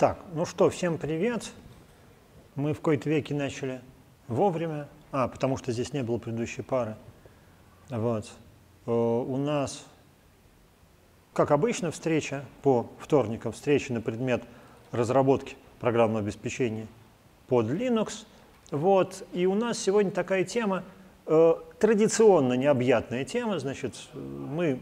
Так, ну что, всем привет. Мы в кои-то веки начали вовремя, потому что здесь не было предыдущей пары. Вот. У нас, как обычно, встреча по вторникам, встреча на предмет разработки программного обеспечения под Linux. Вот. И у нас сегодня такая тема, традиционно необъятная тема, значит, мы,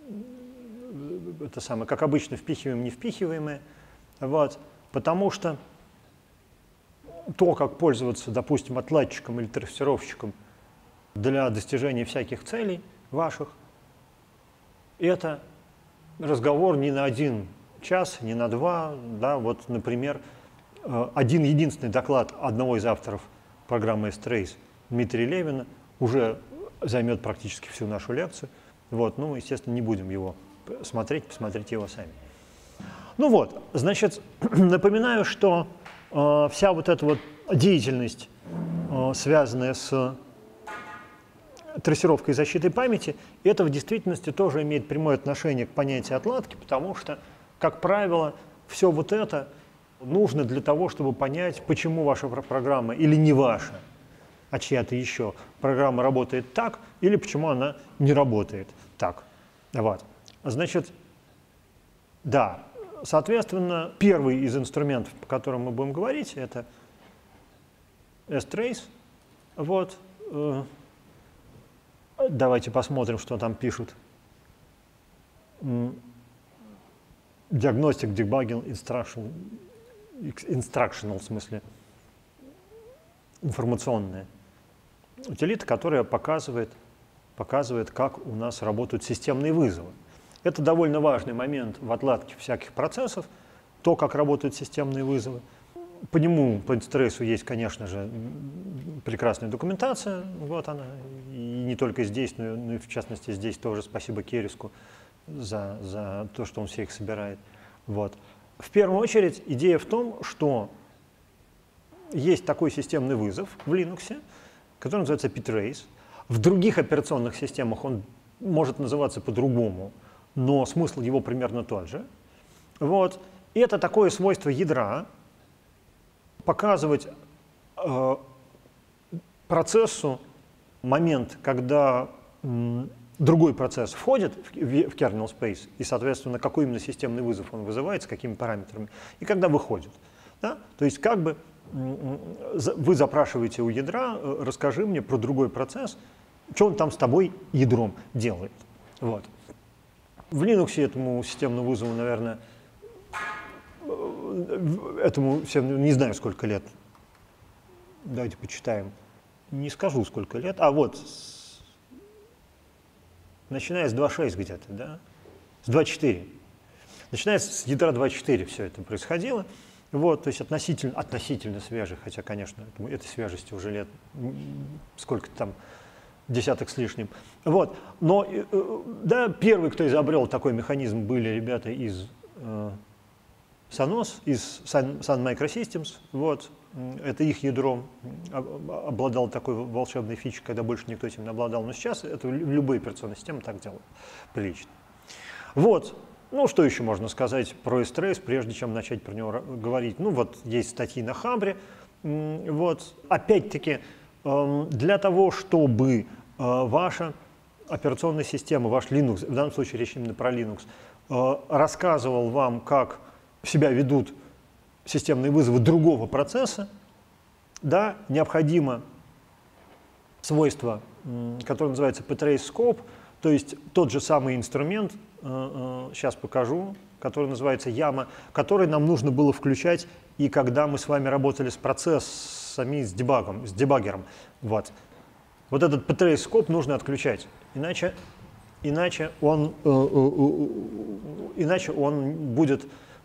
это самое, как обычно, впихиваем невпихиваемое, вот, потому что то, как пользоваться, допустим, отладчиком или трассировщиком для достижения всяких целей ваших, это разговор не на 1 час, не на 2, да, вот, например, один единственный доклад одного из авторов программы S-Trace, Дмитрия Левина, уже займет практически всю нашу лекцию. Вот, ну, естественно, не будем его смотреть, посмотрите его сами. Ну вот, значит, напоминаю, что вся вот эта вот деятельность, связанная с трассировкой и защитой памяти, это в действительности тоже имеет прямое отношение к понятию отладки, потому что, как правило, все вот это нужно для того, чтобы понять, почему ваша программа или не ваша, а чья-то еще программа работает так, или почему она не работает так. Вот. Значит, да, соответственно, первый из инструментов, по которым мы будем говорить, это S-Trace. Вот. Давайте посмотрим, что там пишут. Diagnostic Debugging Instructional, в смысле, информационная утилита, которая показывает, как у нас работают системные вызовы. Это довольно важный момент в отладке всяких процессов, то, как работают системные вызовы. По нему, по S-Trace, есть, конечно же, прекрасная документация, вот она, и не только здесь, но и в частности здесь тоже спасибо Кереску за то, что он всех собирает. Вот. В первую очередь идея в том, что есть такой системный вызов в Linux, который называется ptrace. В других операционных системах он может называться по-другому, но смысл его примерно тот же. Вот. И это такое свойство ядра показывать процессу момент, когда другой процесс входит в kernel space, и, соответственно, какой именно системный вызов он вызывает, с какими параметрами, и когда выходит. Да? То есть как бы вы запрашиваете у ядра, расскажи мне про другой процесс, что он там с тобой ядром делает. Вот. В Linux этому системному вызову, наверное, этому не знаю, сколько лет. Давайте почитаем. Не скажу, сколько лет. А вот, начиная с 2.6 где-то, да? С 2.4. Начиная с ядра 2.4 все это происходило. Вот, то есть относительно свежих, хотя, конечно, этой свежести уже лет сколько-то там, десяток с лишним. Вот. Но да, первый, кто изобрел такой механизм, были ребята из Sonos, из Sun Microsystems. Вот. Это их ядро обладало такой волшебной фичей, когда больше никто этим не обладал. Но сейчас это любые операционные системы так делают прилично. Вот. Ну, что еще можно сказать про S-Trace, прежде чем начать про него говорить? Ну, вот есть статьи на Хабре. Вот. Опять-таки, для того, чтобы ваша операционная система, ваш Linux, в данном случае речь именно про Linux, рассказывал вам, как себя ведут системные вызовы другого процесса, да, необходимо свойство, которое называется ptrace scope, то есть тот же самый инструмент, сейчас покажу, который называется Yama, который нам нужно было включать и когда мы с вами работали с процессами, с дебаггером. Вот. Вот этот ptrace scope нужно отключать, иначе он будет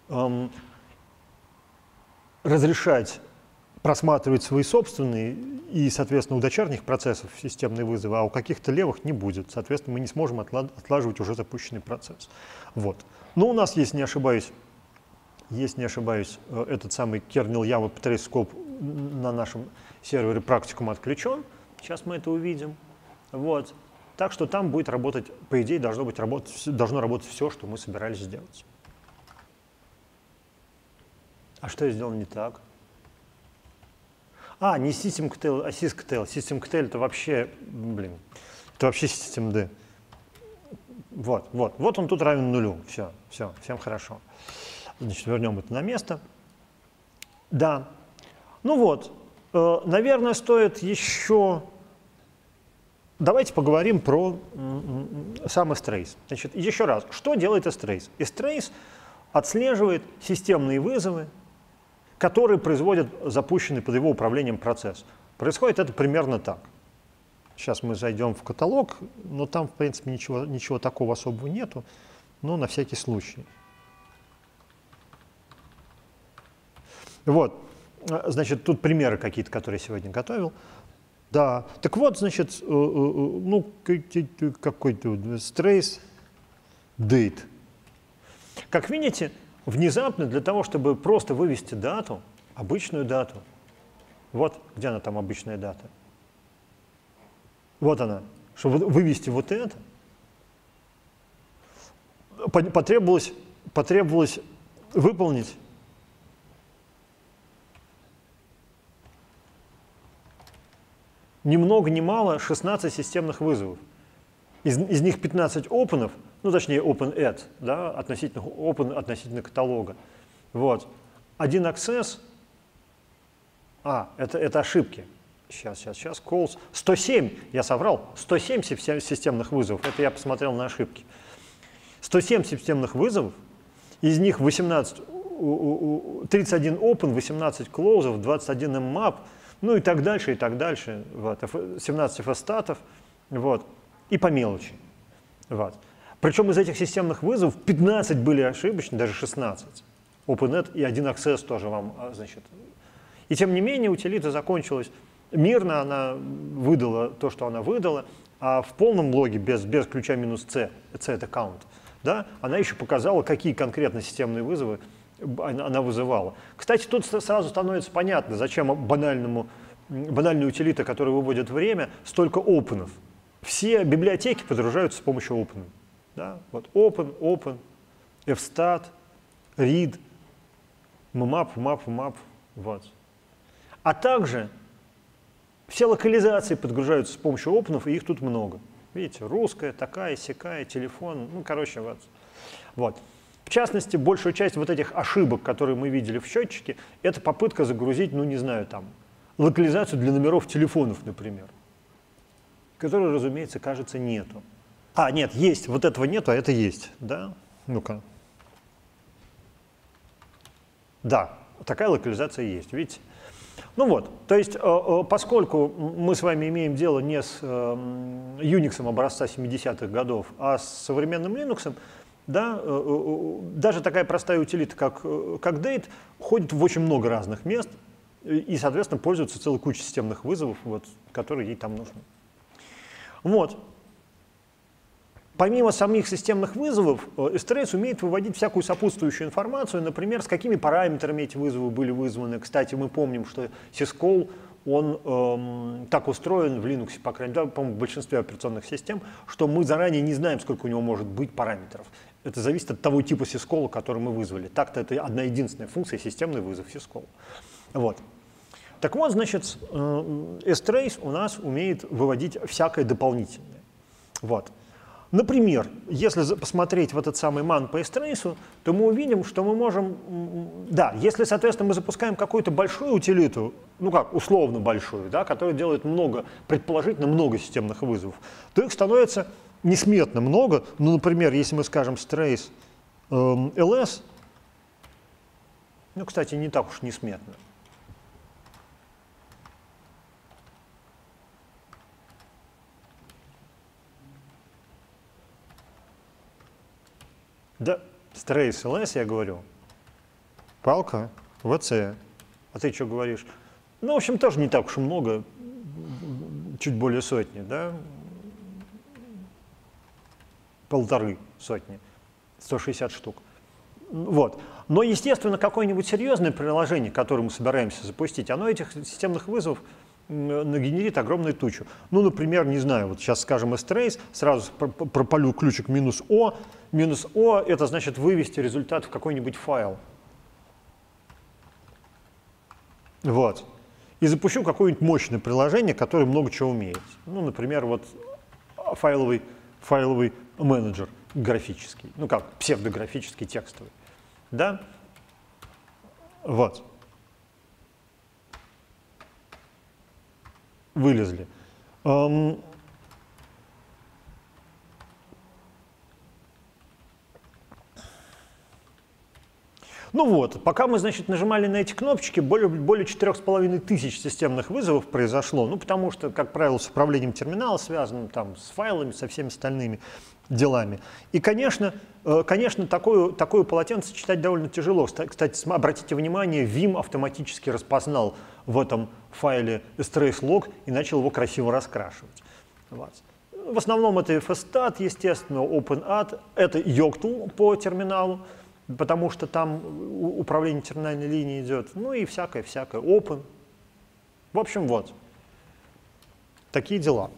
разрешать просматривать свои собственные и, соответственно, у дочерних процессов системные вызовы, а у каких-то левых не будет. Соответственно, мы не сможем отлаживать уже запущенный процесс. Вот. Но у нас, если не ошибаюсь, этот самый kernel Yama ptrace scope на нашем сервере практикум отключен. Сейчас мы это увидим. Вот. Так что там будет работать, по идее, должно работать все, что мы собирались сделать. А что я сделал не так? А, не systemctl, а sysctl. Systemctl это вообще, это вообще systemd. Вот он тут равен нулю. Все, всем хорошо. Значит, вернем это на место. Да. Ну вот, наверное, стоит еще... Давайте поговорим про сам strace. Значит, еще раз, что делает strace? Strace отслеживает системные вызовы, которые производят запущенный под его управлением процесс. Происходит это примерно так. Сейчас мы зайдем в каталог, но там, в принципе, ничего такого особого нету, но на всякий случай. Вот, значит, тут примеры какие-то, которые я сегодня готовил. Да, так вот, значит, ну, какой-то strace date. Как видите, внезапно для того, чтобы просто вывести дату, обычную дату, вот где она там, обычная дата, вот она, чтобы вывести вот это, потребовалось выполнить ни много ни мало 16 системных вызовов. Из них 15 опенов, ну точнее open-add, да, относительно каталога. Вот. Один access, это ошибки. Сейчас, calls. 107, я соврал, 107 системных вызовов, это я посмотрел на ошибки. 107 системных вызовов, из них 31 open, 18 close, 21 mmap, ну и так дальше, и так дальше. Вот. 17 фстатов, вот. И по мелочи. Вот. Причем из этих системных вызовов 15 были ошибочны, даже 16. OpenNet и один access тоже вам, значит. И тем не менее утилита закончилась мирно, она выдала то, что она выдала, а в полном логе без ключа -c, c это count, да, она еще показала, какие конкретно системные вызовы она вызывала. Кстати, тут сразу становится понятно, зачем банальной утилита, которая выводит время, столько опенов. Все библиотеки подгружаются с помощью open. Да? Вот open, fstat, read, mmap. Вот. А также все локализации подгружаются с помощью опенов, и их тут много. Видите, русская, такая, сякая, телефон, ну, короче, вот. В частности, большую часть вот этих ошибок, которые мы видели в счетчике, это попытка загрузить, ну, не знаю, там, локализацию для номеров телефонов, например, которой, разумеется, кажется, нету. А, нет, есть, вот этого нету, а это есть, да? Ну-ка. Да, такая локализация есть, видите? Ну вот, то есть, поскольку мы с вами имеем дело не с Unix образца 70-х годов, а с современным Linux, да, даже такая простая утилита, как date, ходит в очень много разных мест и, соответственно, пользуется целой кучей системных вызовов, вот, которые ей там нужны. Вот. Помимо самих системных вызовов, strace умеет выводить всякую сопутствующую информацию, например, с какими параметрами эти вызовы были вызваны. Кстати, мы помним, что syscall, он так устроен в Linux, по крайней мере, по-моему, в большинстве операционных систем, что мы заранее не знаем, сколько у него может быть параметров. Это зависит от того типа syscall, который мы вызвали. Так-то это одна единственная функция, системный вызов syscall. Вот. Так вот, значит, strace у нас умеет выводить всякое дополнительное. Вот. Например, если посмотреть в этот самый man по strace, то мы увидим, что мы можем... Да, если, соответственно, мы запускаем какую-то большую утилиту, ну как, условно большую, да, которая делает много, предположительно много системных вызовов, то их становится несметно много. Ну, например, если мы скажем strace ls, ну, кстати, не так уж несметно. Да, strace ls, я говорю. Палка, vc. А ты что говоришь? Ну, в общем, тоже не так уж и много, чуть более сотни, да? 1,5 сотни, 160 штук. Вот. Но, естественно, какое-нибудь серьезное приложение, которое мы собираемся запустить, оно этих системных вызовов нагенерит огромную тучу. Ну, например, не знаю, вот сейчас скажем strace, сразу пропалю ключик -o. -o это значит вывести результат в какой-нибудь файл. Вот. И запущу какое-нибудь мощное приложение, которое много чего умеет. Ну, например, вот файловый менеджер графический, ну как, псевдографический, текстовый. Да? Вот. Вылезли. Ну вот, пока мы, значит, нажимали на эти кнопочки, более 4500 системных вызовов произошло, ну потому что, как правило, с управлением терминала связано, там, с файлами, со всеми остальными делами. И, конечно, такое полотенце читать довольно тяжело. Кстати, обратите внимание, Vim автоматически распознал в этом файле strace-log и начал его красиво раскрашивать. Вот. В основном это FSTAT, естественно, OpenAD, это Yocto по терминалу, потому что там управление терминальной линией идет, ну и всякое, Open. В общем, вот. Такие дела.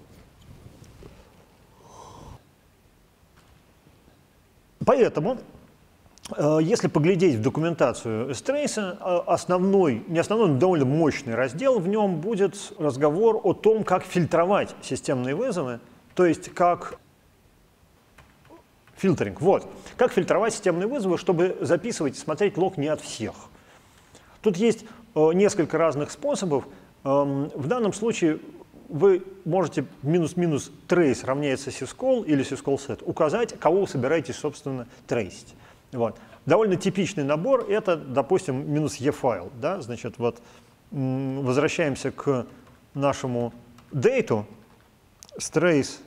Поэтому, если поглядеть в документацию Strace, не основной, но довольно мощный раздел, в нем будет разговор о том, как фильтровать системные вызовы, то есть как фильтринг. Вот. Как фильтровать системные вызовы, чтобы записывать и смотреть лог не от всех. Тут есть несколько разных способов. В данном случае вы можете минус-минус trace равняется syscall или syscall-set указать, кого вы собираетесь, собственно, трейсить. Вот. Довольно типичный набор — это, допустим, -e файл. Да? Значит, вот, возвращаемся к нашему дейту. Strace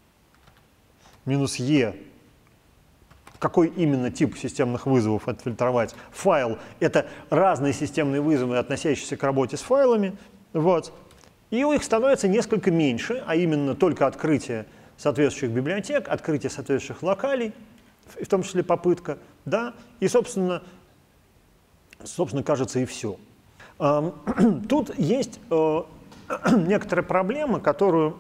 -e. Какой именно тип системных вызовов отфильтровать? Файл — это разные системные вызовы, относящиеся к работе с файлами. Вот. И у них становится несколько меньше, а именно только открытие соответствующих библиотек, открытие соответствующих локалей, в том числе попытка, да, и, собственно, кажется, и все. Тут есть некоторая проблема, которую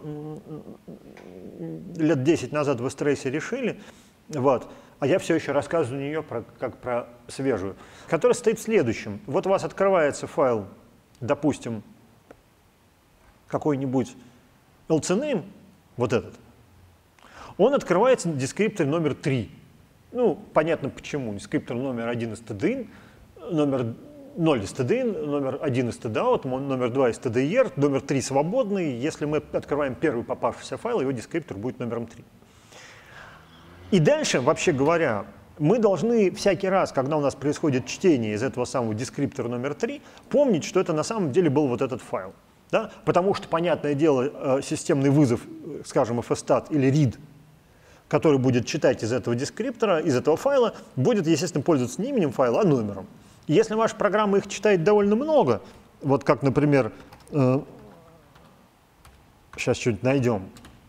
лет 10 назад в Strace решили, вот, а я все еще рассказываю ее как про свежую, которая состоит в следующем. Вот у вас открывается файл, допустим, какой-нибудь lcname, вот этот, он открывается на дескрипторе номер 3. Ну, понятно почему. Дескриптор номер 1 stdin, номер 0 stdin, номер 1 stdout, номер 2 stdir, номер 3 свободный. Если мы открываем первый попавшийся файл, его дескриптор будет номером 3. И дальше, вообще говоря, мы должны всякий раз, когда у нас происходит чтение из этого самого дескриптора номер 3, помнить, что это на самом деле был вот этот файл. Да? Потому что, понятное дело, системный вызов, скажем, fstat или read, который будет читать из этого дескриптора, из этого файла, будет, естественно, пользоваться не именем файла, а номером. И если ваша программа их читает довольно много, вот как, например, сейчас что-нибудь найдем,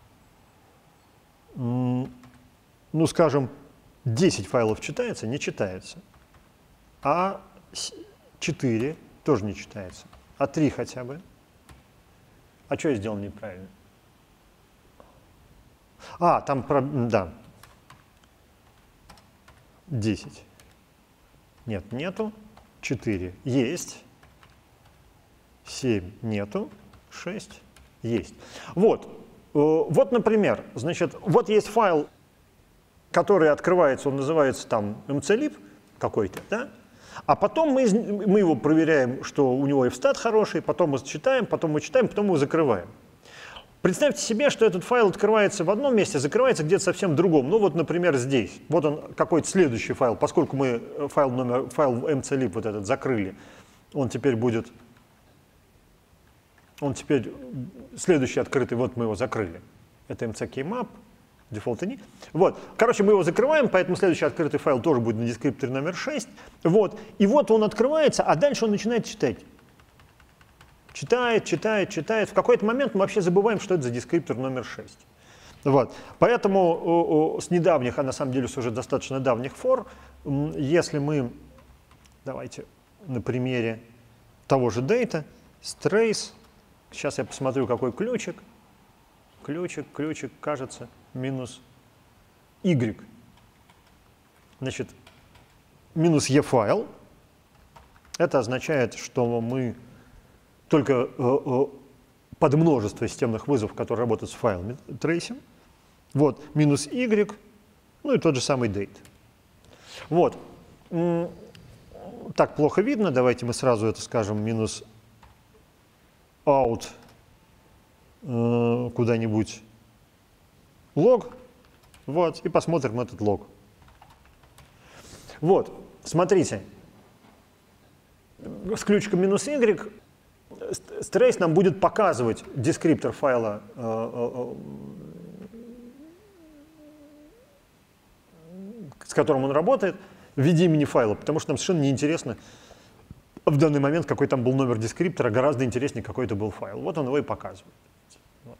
ну, скажем, 10 файлов читается, не читается, а 4 тоже не читается, а 3 хотя бы. А что я сделал неправильно? А, там, да, 10. Нет, нету. 4 есть. 7 нету. 6 есть. Вот, вот, например, значит, вот есть файл, который открывается, он называется там mclib какой-то, да? А потом мы его проверяем, что у него fstat хороший, потом мы читаем, потом мы читаем, потом мы его закрываем. Представьте себе, что этот файл открывается в одном месте, закрывается где-то совсем в другом. Ну вот, например, здесь. Вот он какой-то следующий файл, поскольку мы файл mclib вот этот закрыли, он теперь следующий открытый, вот мы его закрыли. Это mckmap. Default ini. Вот. Короче, мы его закрываем, поэтому следующий открытый файл тоже будет на дескрипторе номер 6. Вот. И вот он открывается, а дальше он начинает читать. Читает. В какой-то момент мы вообще забываем, что это за дескриптор номер 6. Вот. Поэтому с недавних, а на самом деле с уже достаточно давних фор, если мы, давайте на примере того же data, strace, сейчас я посмотрю, какой ключик, кажется, -y. Значит, -e файл. Это означает, что мы только подмножество системных вызовов, которые работают с файлами трейсим. Вот, минус y, ну и тот же самый date. Вот. Так плохо видно, давайте мы сразу это скажем, минус out куда-нибудь лог, вот, и посмотрим этот лог. Вот, смотрите, с ключиком минус y trace нам будет показывать дескриптор файла, с которым он работает, в виде имени файла, потому что нам совершенно неинтересно в данный момент, какой там был номер дескриптора, гораздо интереснее, какой это был файл. Вот он его и показывает. Вот.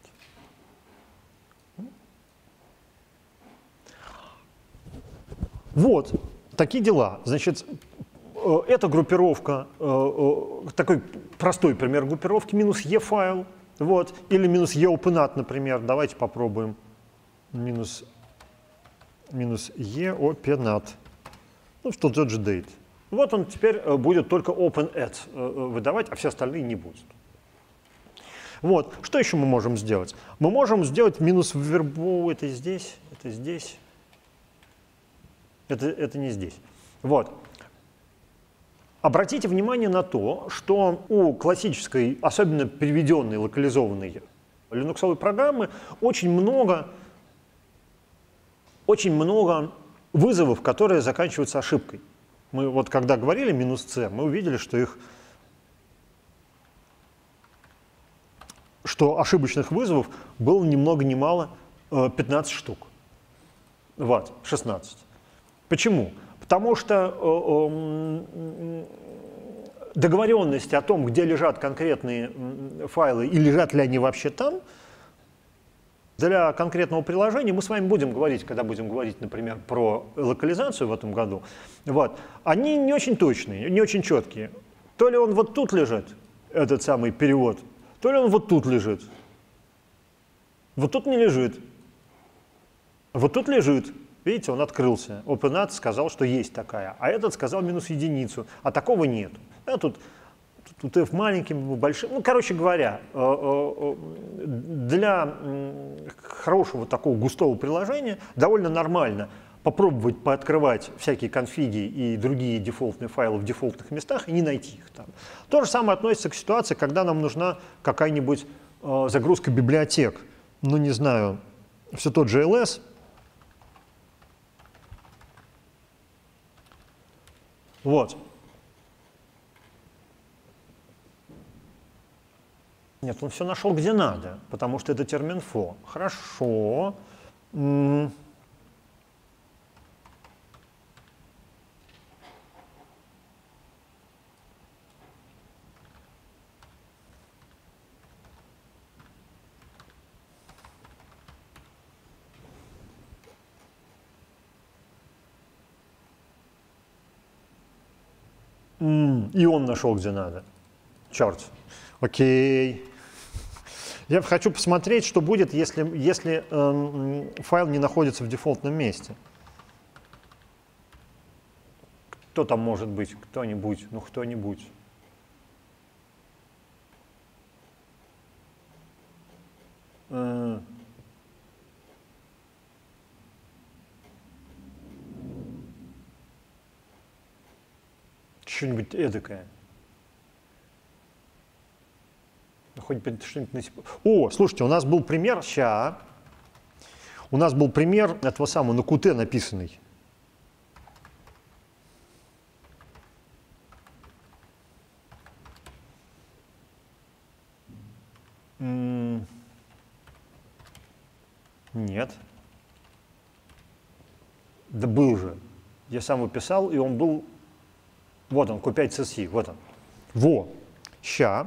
Вот, такие дела. Значит, эта группировка, такой простой пример группировки, минус e файл, вот, или минус e openat, например. Давайте попробуем. Минус e openat. Ну, что тот же date. Вот он теперь будет только openat выдавать, а все остальные не будут. Вот. Что еще мы можем сделать? Мы можем сделать минус вербу, это здесь, это здесь, это не здесь. Вот. Обратите внимание на то, что у классической, особенно переведенной, локализованной линуксовой программы очень много вызовов, которые заканчиваются ошибкой. Мы вот когда говорили минус c, мы увидели, что ошибочных вызовов было ни много ни мало 15 штук. Вот, 16. Почему? Потому что договоренности о том, где лежат конкретные файлы и лежат ли они вообще там, для конкретного приложения мы с вами будем говорить, когда будем говорить, например, про локализацию в этом году. Вот. Они не очень точные, не очень четкие. То ли он вот тут лежит, этот самый перевод, то ли он вот тут лежит. Вот тут не лежит. Вот тут лежит. Видите, он открылся. openat сказал, что есть такая, а этот сказал минус единицу, а такого нет. Да, тут f маленьким, большим. Ну, короче говоря, для хорошего такого густого приложения довольно нормально попробовать пооткрывать всякие конфиги и другие дефолтные файлы в дефолтных местах и не найти их там. То же самое относится к ситуации, когда нам нужна какая-нибудь загрузка библиотек. Ну, не знаю, все тот же ls. Вот. Нет, он все нашел где надо, потому что это термин for. Хорошо. И он нашел где надо. Черт. Окей. Я хочу посмотреть, что будет, если файл не находится в дефолтном месте. Кто там может быть? Кто-нибудь? Ну, кто-нибудь. Что-нибудь эдакое. Хоть что-нибудь на секунду. О, слушайте, у нас был пример, у нас был пример этого самого на Qt написанный. Нет. Да был же. Я сам его писал, и он был... Вот он, Q5CC, вот он. Во, ща.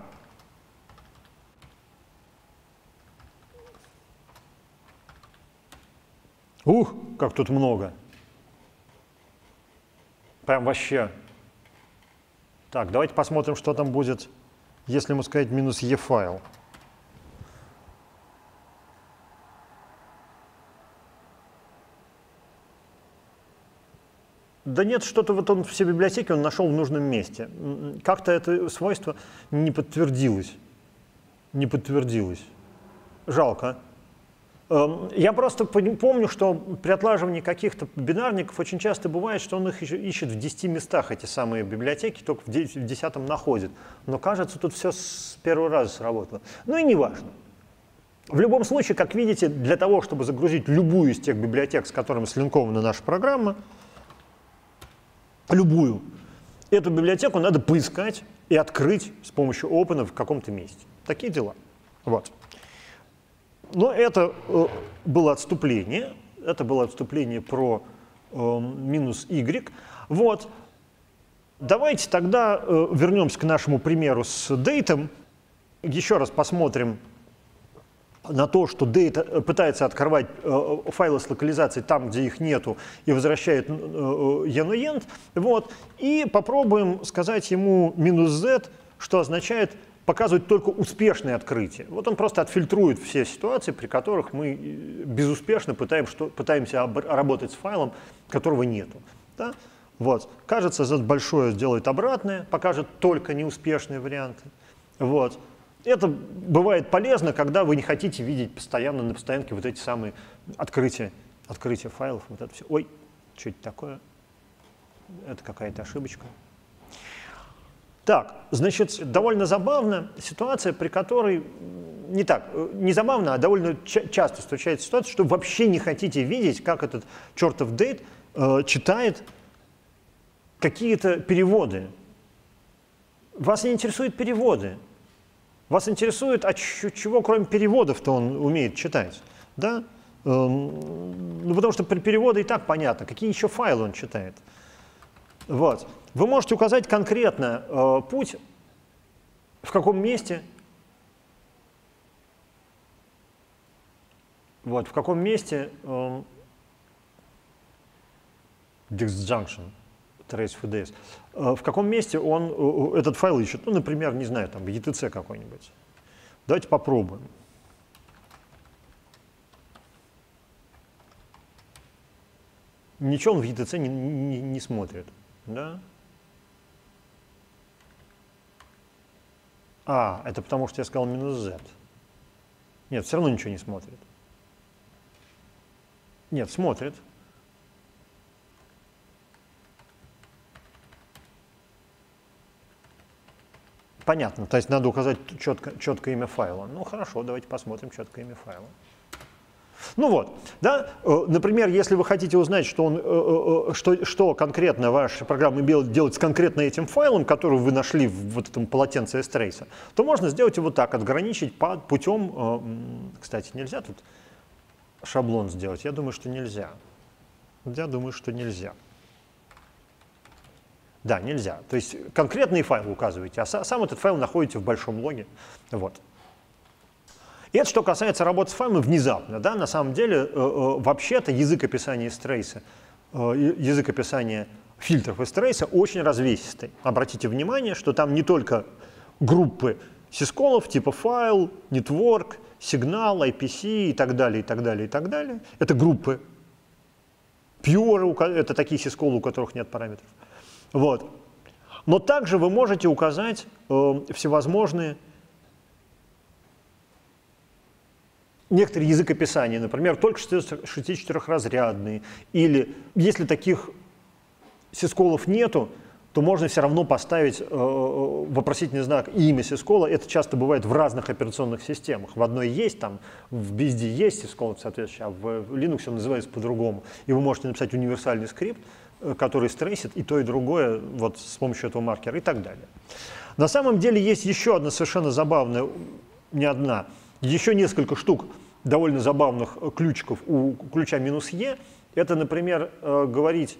Ух, как тут много. Прям вообще. Так, давайте посмотрим, что там будет, если ему сказать минус e файл. Да нет, что-то вот он все библиотеки он нашел в нужном месте. Как-то это свойство не подтвердилось. Не подтвердилось. Жалко. Я просто помню, что при отлаживании каких-то бинарников очень часто бывает, что он их ищет в 10 местах, эти самые библиотеки, только в 10-м находит. Но кажется, тут все с первого раза сработало. Ну и не важно. В любом случае, как видите, для того, чтобы загрузить любую из тех библиотек, с которыми слинкована наша программа, любую, эту библиотеку надо поискать и открыть с помощью open в каком-то месте. Такие дела. Вот. Но это было отступление. Это было отступление про минус y. Вот. Давайте тогда вернемся к нашему примеру с дейтом. Еще раз посмотрим на то, что date пытается открывать файлы с локализацией там, где их нету, и возвращает env. Вот. И попробуем сказать ему минус z, что означает показывать только успешные открытия. Вот он просто отфильтрует все ситуации, при которых мы безуспешно пытаемся работать с файлом, которого нету. Да? Вот. Кажется, z большое сделает обратное, покажет только неуспешные варианты. Вот. Это бывает полезно, когда вы не хотите видеть постоянно на постоянке вот эти самые открытия файлов. Вот это все. Ой, что это такое? Это какая-то ошибочка. Так, значит, довольно забавна ситуация, при которой, не забавно, а довольно часто встречается ситуация, что вообще не хотите видеть, как этот чертов дейт читает какие-то переводы. Вас не интересуют переводы. Вас интересует, а чего кроме переводов-то он умеет читать. Да? Ну, потому что при переводе и так понятно, какие еще файлы он читает. Вот. Вы можете указать конкретно путь, в каком месте, вот, в каком месте disjunction, trace FDS, в каком месте он этот файл ищет. Ну, например, не знаю, там etc какой-нибудь. Давайте попробуем. Ничего он в etc не смотрит. Да? А, это потому что я сказал минус z. Нет, все равно ничего не смотрит. Нет, смотрит. Понятно, то есть надо указать четко имя файла. Ну хорошо, давайте посмотрим четко имя файла. Ну вот, да, например, если вы хотите узнать, что конкретно ваша программа делает с конкретно этим файлом, который вы нашли в вот этом полотенце S-Trace, то можно сделать его так, отграничить путем, кстати, нельзя тут шаблон сделать, я думаю, что нельзя. Я думаю, что нельзя. Да, нельзя. То есть конкретные файлы указываете, а сам этот файл находите в большом логе. Вот. И это что касается работы с файлами внезапно. Да? На самом деле, вообще-то язык описания S-Trace, язык описания фильтров S-Trace очень развесистый. Обратите внимание, что там не только группы сисколов типа файл, network, сигнал, IPC и так далее, и так далее, и так далее. Это группы. Pure — это такие сисколы, у которых нет параметров. Вот. Но также вы можете указать всевозможные некоторые язык описания, например, только 64-разрядные. Или если таких сисколов нету, то можно все равно поставить вопросительный знак и имя сискола. Это часто бывает в разных операционных системах. В одной есть, там, в BSD есть сискол, соответственно, а в Linux он называется по-другому. И вы можете написать универсальный скрипт, который стрейсит и то, и другое вот с помощью этого маркера и так далее. На самом деле есть еще одна совершенно забавная, не одна, еще несколько штук довольно забавных ключиков у ключа "-e". Это, например, говорить,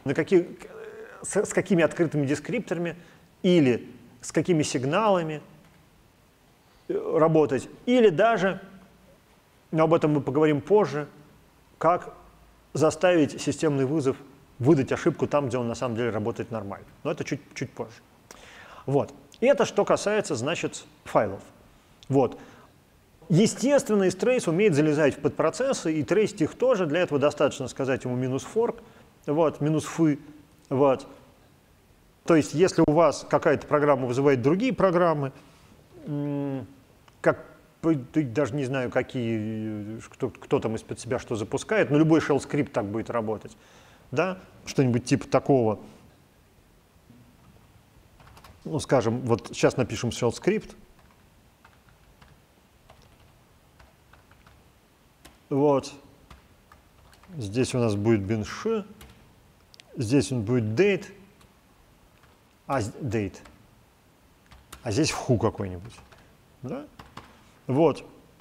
с какими открытыми дескрипторами или с какими сигналами работать, или даже, но об этом мы поговорим позже, как заставить системный вызов выдать ошибку там, где он на самом деле работает нормально. Но это чуть позже. Вот. И это что касается, значит, файлов. Вот. Естественно, S-Trace умеет залезать в подпроцессы и трейсить их тоже. Для этого достаточно сказать ему -fork, вот, -fy, Вот. То есть, если у вас какая-то программа вызывает другие программы, как, даже не знаю, какие, кто там из-под себя что запускает, но любой shell скрипт так будет работать. Да? Что-нибудь типа такого. Ну, скажем, вот сейчас напишем shell скрипт. Вот. Здесь у нас будет bin.sh. Здесь он будет date. Date. А здесь who какой-нибудь. Да? Вот.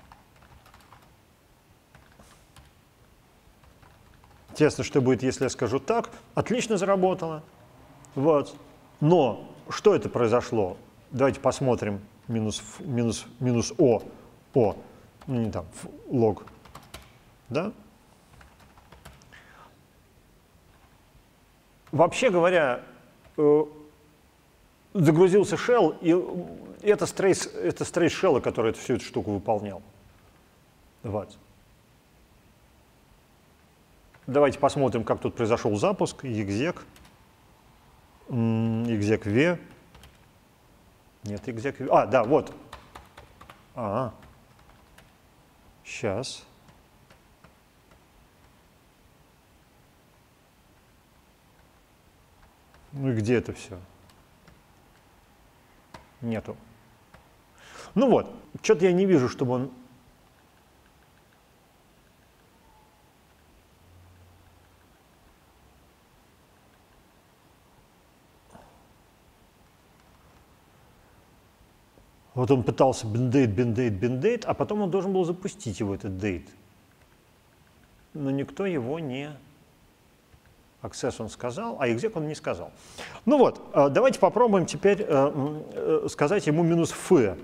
Интересно, что будет, если я скажу так. Отлично заработало. Вот. Но что это произошло? Давайте посмотрим. Минус O. O. Ну, не там, лог. Да? Вообще говоря, загрузился shell, и это стрейс shell, который всю эту штуку выполнял. Вот. Давайте посмотрим, как тут произошел запуск. Exec. Exec-v. Нет, exec-v. А, да, вот. Сейчас. Ну и где это все? Нету. Ну вот, что-то я не вижу, чтобы он... Вот он пытался bin-date, а потом он должен был запустить его, этот date. Но никто его не... Access он сказал, а exec он не сказал. Ну вот, давайте попробуем теперь сказать ему минус f.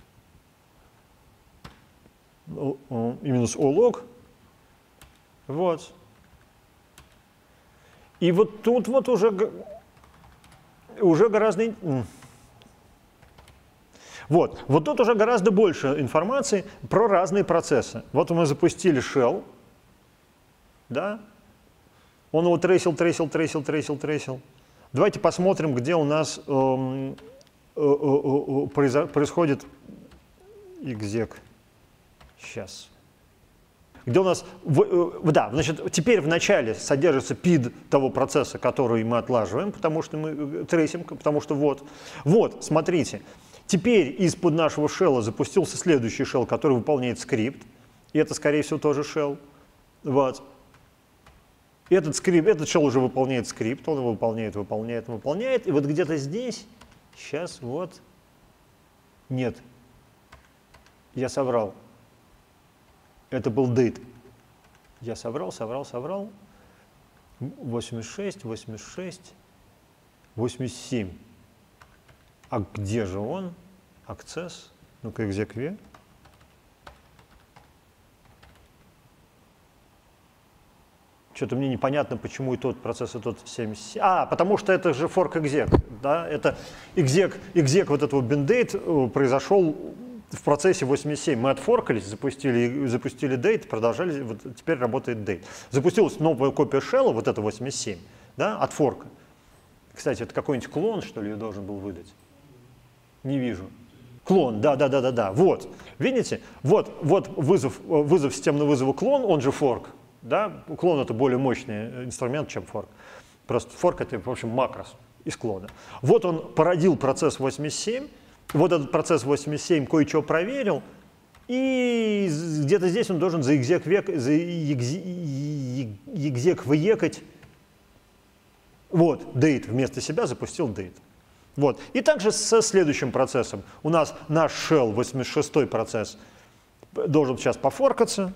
И минус olog. Вот. И вот тут вот уже гораздо... Вот тут уже гораздо больше информации про разные процессы. Вот мы запустили shell, да? Он его трейсил. Давайте посмотрим, где у нас происходит exec. Сейчас. Где у нас... Да, значит, теперь в начале содержится PID того процесса, который мы отлаживаем, потому что мы трейсим, потому что вот, смотрите. Теперь из-под нашего shell запустился следующий shell, который выполняет скрипт. И это, скорее всего, тоже shell. Вот. Этот shell уже выполняет скрипт, он его выполняет. И вот где-то здесь, сейчас, вот. Нет. Я соврал. Это был date. Я соврал. 86, 87. А где же он? Access. Ну-ка, exec-v. Что-то мне непонятно, почему и тот процесс, и тот 77. Потому что это же fork exec. Да? Это exec вот этого bin-date произошел в процессе 87. Мы отфоркались, запустили date, продолжали, вот теперь работает date. Запустилась новая копия shell, вот это 87, да, от форка. Кстати, это какой-нибудь клон, что ли, я должен был выдать? Не вижу. Клон, да. Вот, видите? Вот вызов системного вызова клон, он же fork. Да? Клон — это более мощный инструмент, чем fork. Просто fork — это, в общем, макрос из клона. Вот он породил процесс 87, вот этот процесс 87 кое-что проверил, и где-то здесь он должен за exec-выекать, вот, date вместо себя запустил date. Вот. И также со следующим процессом. У нас наш shell, 86-й процесс, должен сейчас пофоркаться.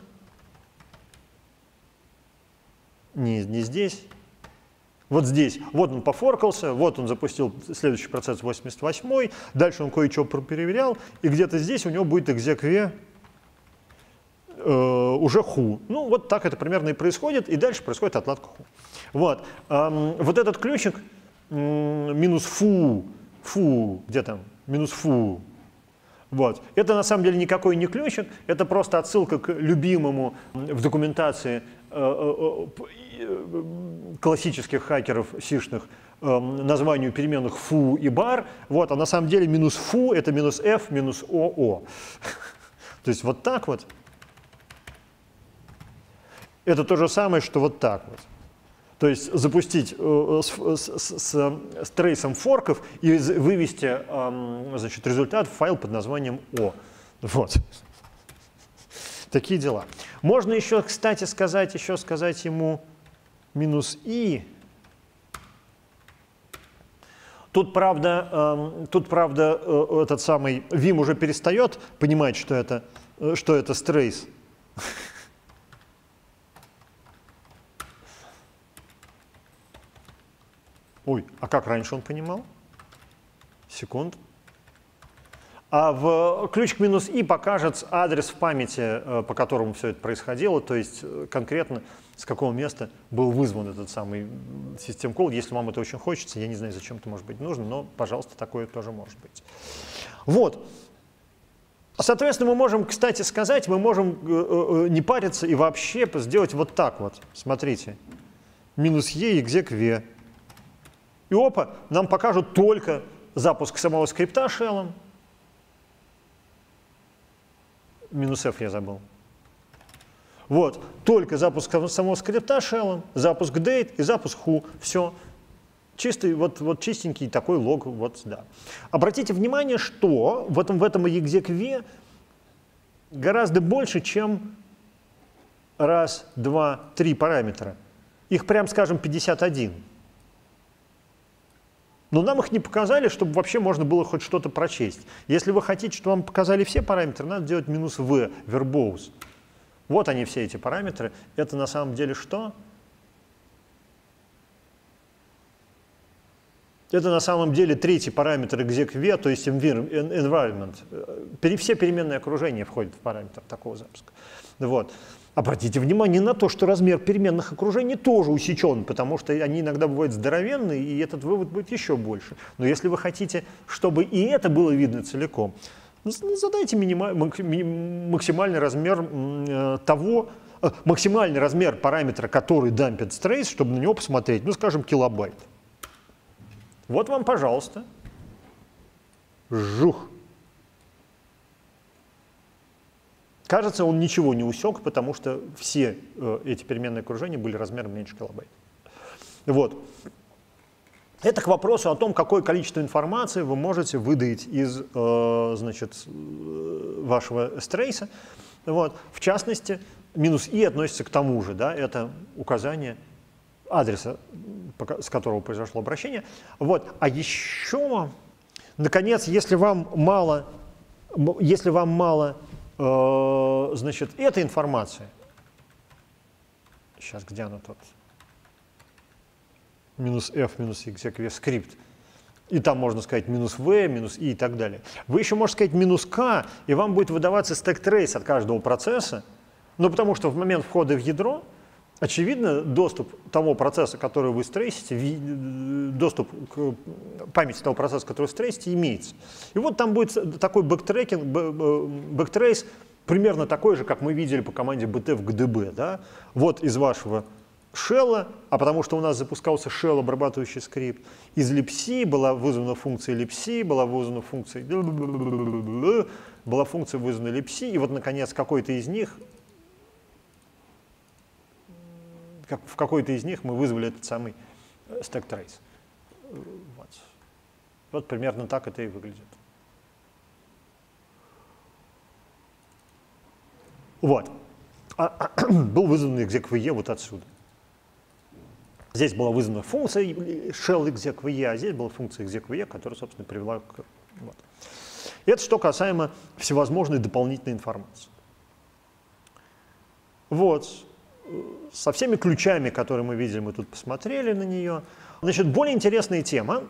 Не здесь. Вот здесь. Вот он пофоркался, вот он запустил следующий процесс 88-й, дальше он кое-что проверял, и где-то здесь у него будет exec-v уже who. Ну, вот так это примерно и происходит, и дальше происходит отладка who. Вот. Вот этот ключик минус фу, где там? Минус фу. Вот. Это на самом деле никакой не ключик, это просто отсылка к любимому в документации классических хакеров сишных названию переменных foo и bar, вот, а на самом деле минус foo это минус f минус oo. То есть вот так вот. Это то же самое, что вот так вот. То есть запустить с трейсом форков и вывести значит, результат в файл под названием O. Вот. Такие дела. Можно еще, кстати, сказать ему минус i. Тут, правда, этот самый Vim уже перестает понимать, что это стрейс. Ой, а как раньше он понимал? Секунду. А в ключик минус i покажет адрес в памяти, по которому все это происходило, то есть конкретно с какого места был вызван этот самый систем call. Если вам это очень хочется, я не знаю, зачем это может быть нужно, но, пожалуйста, такое тоже может быть. Вот. Соответственно, мы можем, кстати сказать, мы можем не париться и вообще сделать вот так вот. Смотрите. Минус e exec v. И опа, нам покажут только запуск самого скрипта шеллом. Минус f я забыл. Вот, только запуск самого скрипта шеллом, запуск date и запуск who. Все. Чистый, вот чистенький такой лог. Вот, да. Обратите внимание, что в этом exec-v гораздо больше, чем раз, два, три параметра. Их, прям скажем, 51. Но нам их не показали, чтобы вообще можно было хоть что-то прочесть. Если вы хотите, чтобы вам показали все параметры, надо делать минус v, verbose. Вот они все эти параметры. Это на самом деле что? Это на самом деле третий параметр exec-v, то есть environment. Все переменные окружения входят в параметр такого запуска. Вот. Обратите внимание на то, что размер переменных окружений тоже усечен, потому что они иногда бывают здоровенные, и этот вывод будет еще больше. Но если вы хотите, чтобы и это было видно целиком, задайте максимальный размер максимальный размер параметра, который дампит стрейс, чтобы на него посмотреть, ну, скажем, килобайт. Вот вам, пожалуйста. Жух. Кажется, он ничего не усек, потому что все эти переменные окружения были размером меньше килобайт. Вот. Это к вопросу о том, какое количество информации вы можете выдать из значит, вашего стрейса. Вот. В частности, минус i относится к тому же. Да, это указание адреса, с которого произошло обращение. Вот. А еще, наконец, если вам мало значит, эта информация, сейчас где она тут? Минус f, минус exec-v скрипт, и там можно сказать минус v, минус i и так далее. Вы еще можете сказать минус k, и вам будет выдаваться стэк-трейс от каждого процесса, но потому что в момент входа в ядро, очевидно, доступ того процесса, который вы стрейсите, доступ к памяти того процесса, который вы стрейсите, имеется. И вот там будет такой бэктрейс, примерно такой же, как мы видели по команде btf gdb. Да? Вот из вашего шелла, а потому что у нас запускался shell, обрабатывающий скрипт, из libc была вызвана функция libc, была вызвана функция вызвана libc, и вот, наконец, какой-то из них, в какой-то из них мы вызвали этот самый стэк-трейс. Вот примерно так это и выглядит. Вот. Был вызван exec-v вот отсюда. Здесь была вызвана функция shell exec-v, а здесь была функция exec-v, которая, собственно, привела к... Вот. Это что касаемо всевозможной дополнительной информации. Вот. Со всеми ключами, которые мы видели, мы тут посмотрели на нее. Значит, более интересная тема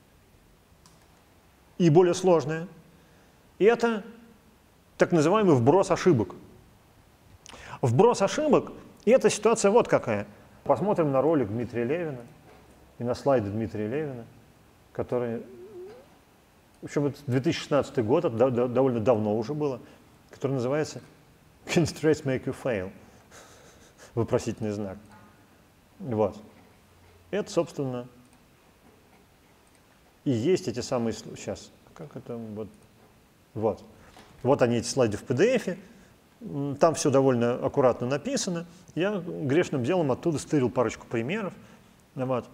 и более сложная – это так называемый вброс ошибок. Вброс ошибок – это ситуация вот какая. Посмотрим на ролик Дмитрия Левина и на слайды Дмитрия Левина, который, в общем, это 2016 год, это довольно давно уже было, который называется «Constraints make you fail». вопросительный знак. Вот. Это, собственно, и есть эти самые... Сейчас, как это... Вот. Вот они, эти слайды в PDF. Там все довольно аккуратно написано. Я грешным делом оттуда стырил парочку примеров. Вот.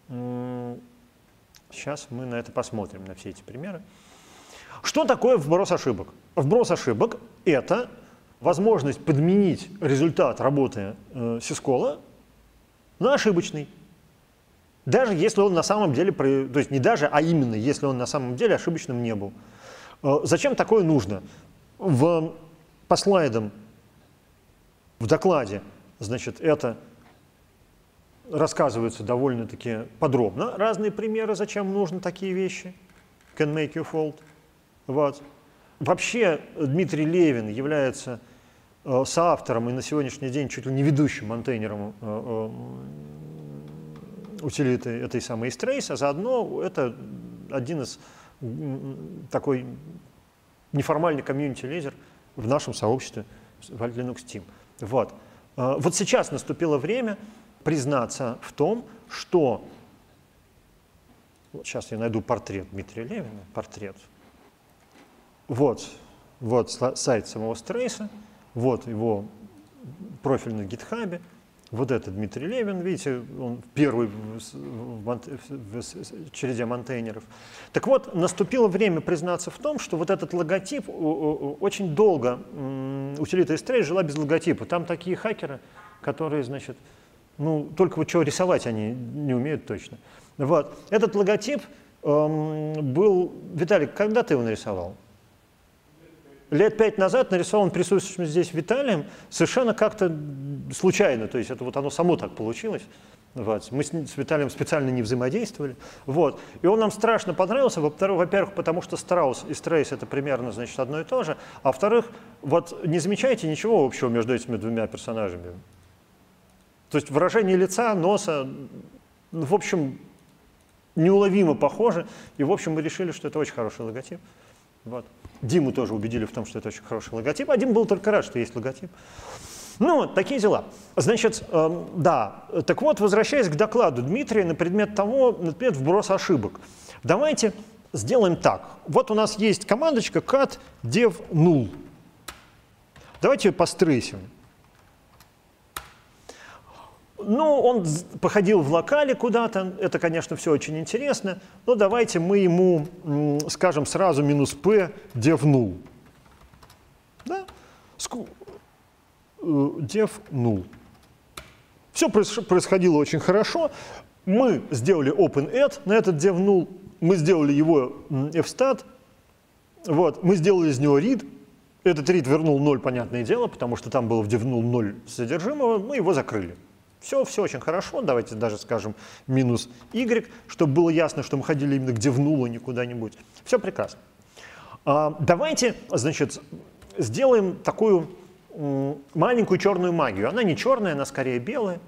Сейчас мы на это посмотрим, на все эти примеры. Что такое вброс ошибок? Вброс ошибок – это возможность подменить результат работы сискола на ошибочный. Даже если он на самом деле, то есть не даже, а именно, если он на самом деле ошибочным не был. Зачем такое нужно? По слайдам в докладе, значит, это рассказывается довольно-таки подробно. Разные примеры, зачем нужны такие вещи. Can make you fault. Вот. Вообще Дмитрий Левин является соавтором и на сегодняшний день чуть ли не ведущим монтейнером утилиты этой самой Strace, а заодно это один из такой неформальный комьюнити-лидер в нашем сообществе Linux Team. Вот. Вот сейчас наступило время признаться в том, что... Вот сейчас я найду портрет Дмитрия Левина. Портрет. Вот сайт самого Strace, вот его профиль на GitHub. Вот это Дмитрий Левин, видите, он первый в череде монтейнеров. Так вот, наступило время признаться в том, что вот этот логотип очень долго, утилита Strace жила без логотипа. Там такие хакеры, которые, значит, ну, только вот чего рисовать они не умеют точно. Вот. Этот логотип был... Виталик, когда ты его нарисовал? Лет 5 назад нарисован присутствующим здесь Виталием совершенно как-то случайно, то есть это вот оно само так получилось. Вот. Мы с Виталием специально не взаимодействовали. Вот. И он нам страшно понравился, во-первых, потому что Страус и Strace это примерно, значит, одно и то же, а во-вторых, вот не замечаете ничего общего между этими двумя персонажами. То есть выражение лица, носа, в общем, неуловимо похоже, и в общем мы решили, что это очень хороший логотип. Вот. Диму тоже убедили в том, что это очень хороший логотип, а Дим был только рад, что есть логотип. Ну вот, такие дела. Значит, да, так вот, возвращаясь к докладу Дмитрия на предмет того, на предмет вброса ошибок. Давайте сделаем так. Вот у нас есть командочка cat dev null. Давайте ее пострейсим. Ну, он походил в локале куда-то, это, конечно, все очень интересно, но давайте мы ему скажем сразу -p dev null. Да? Dev null. Все происходило очень хорошо. Мы сделали open-add на этот dev null, мы сделали его fstat, вот, мы сделали из него read. Этот read вернул 0, понятное дело, потому что там было в dev null 0 содержимого, мы его закрыли. Все очень хорошо, давайте даже скажем -y, чтобы было ясно, что мы ходили именно к dev null, а не куда-нибудь. Все прекрасно. Давайте, значит, сделаем такую маленькую черную магию. Она не черная, она скорее белая.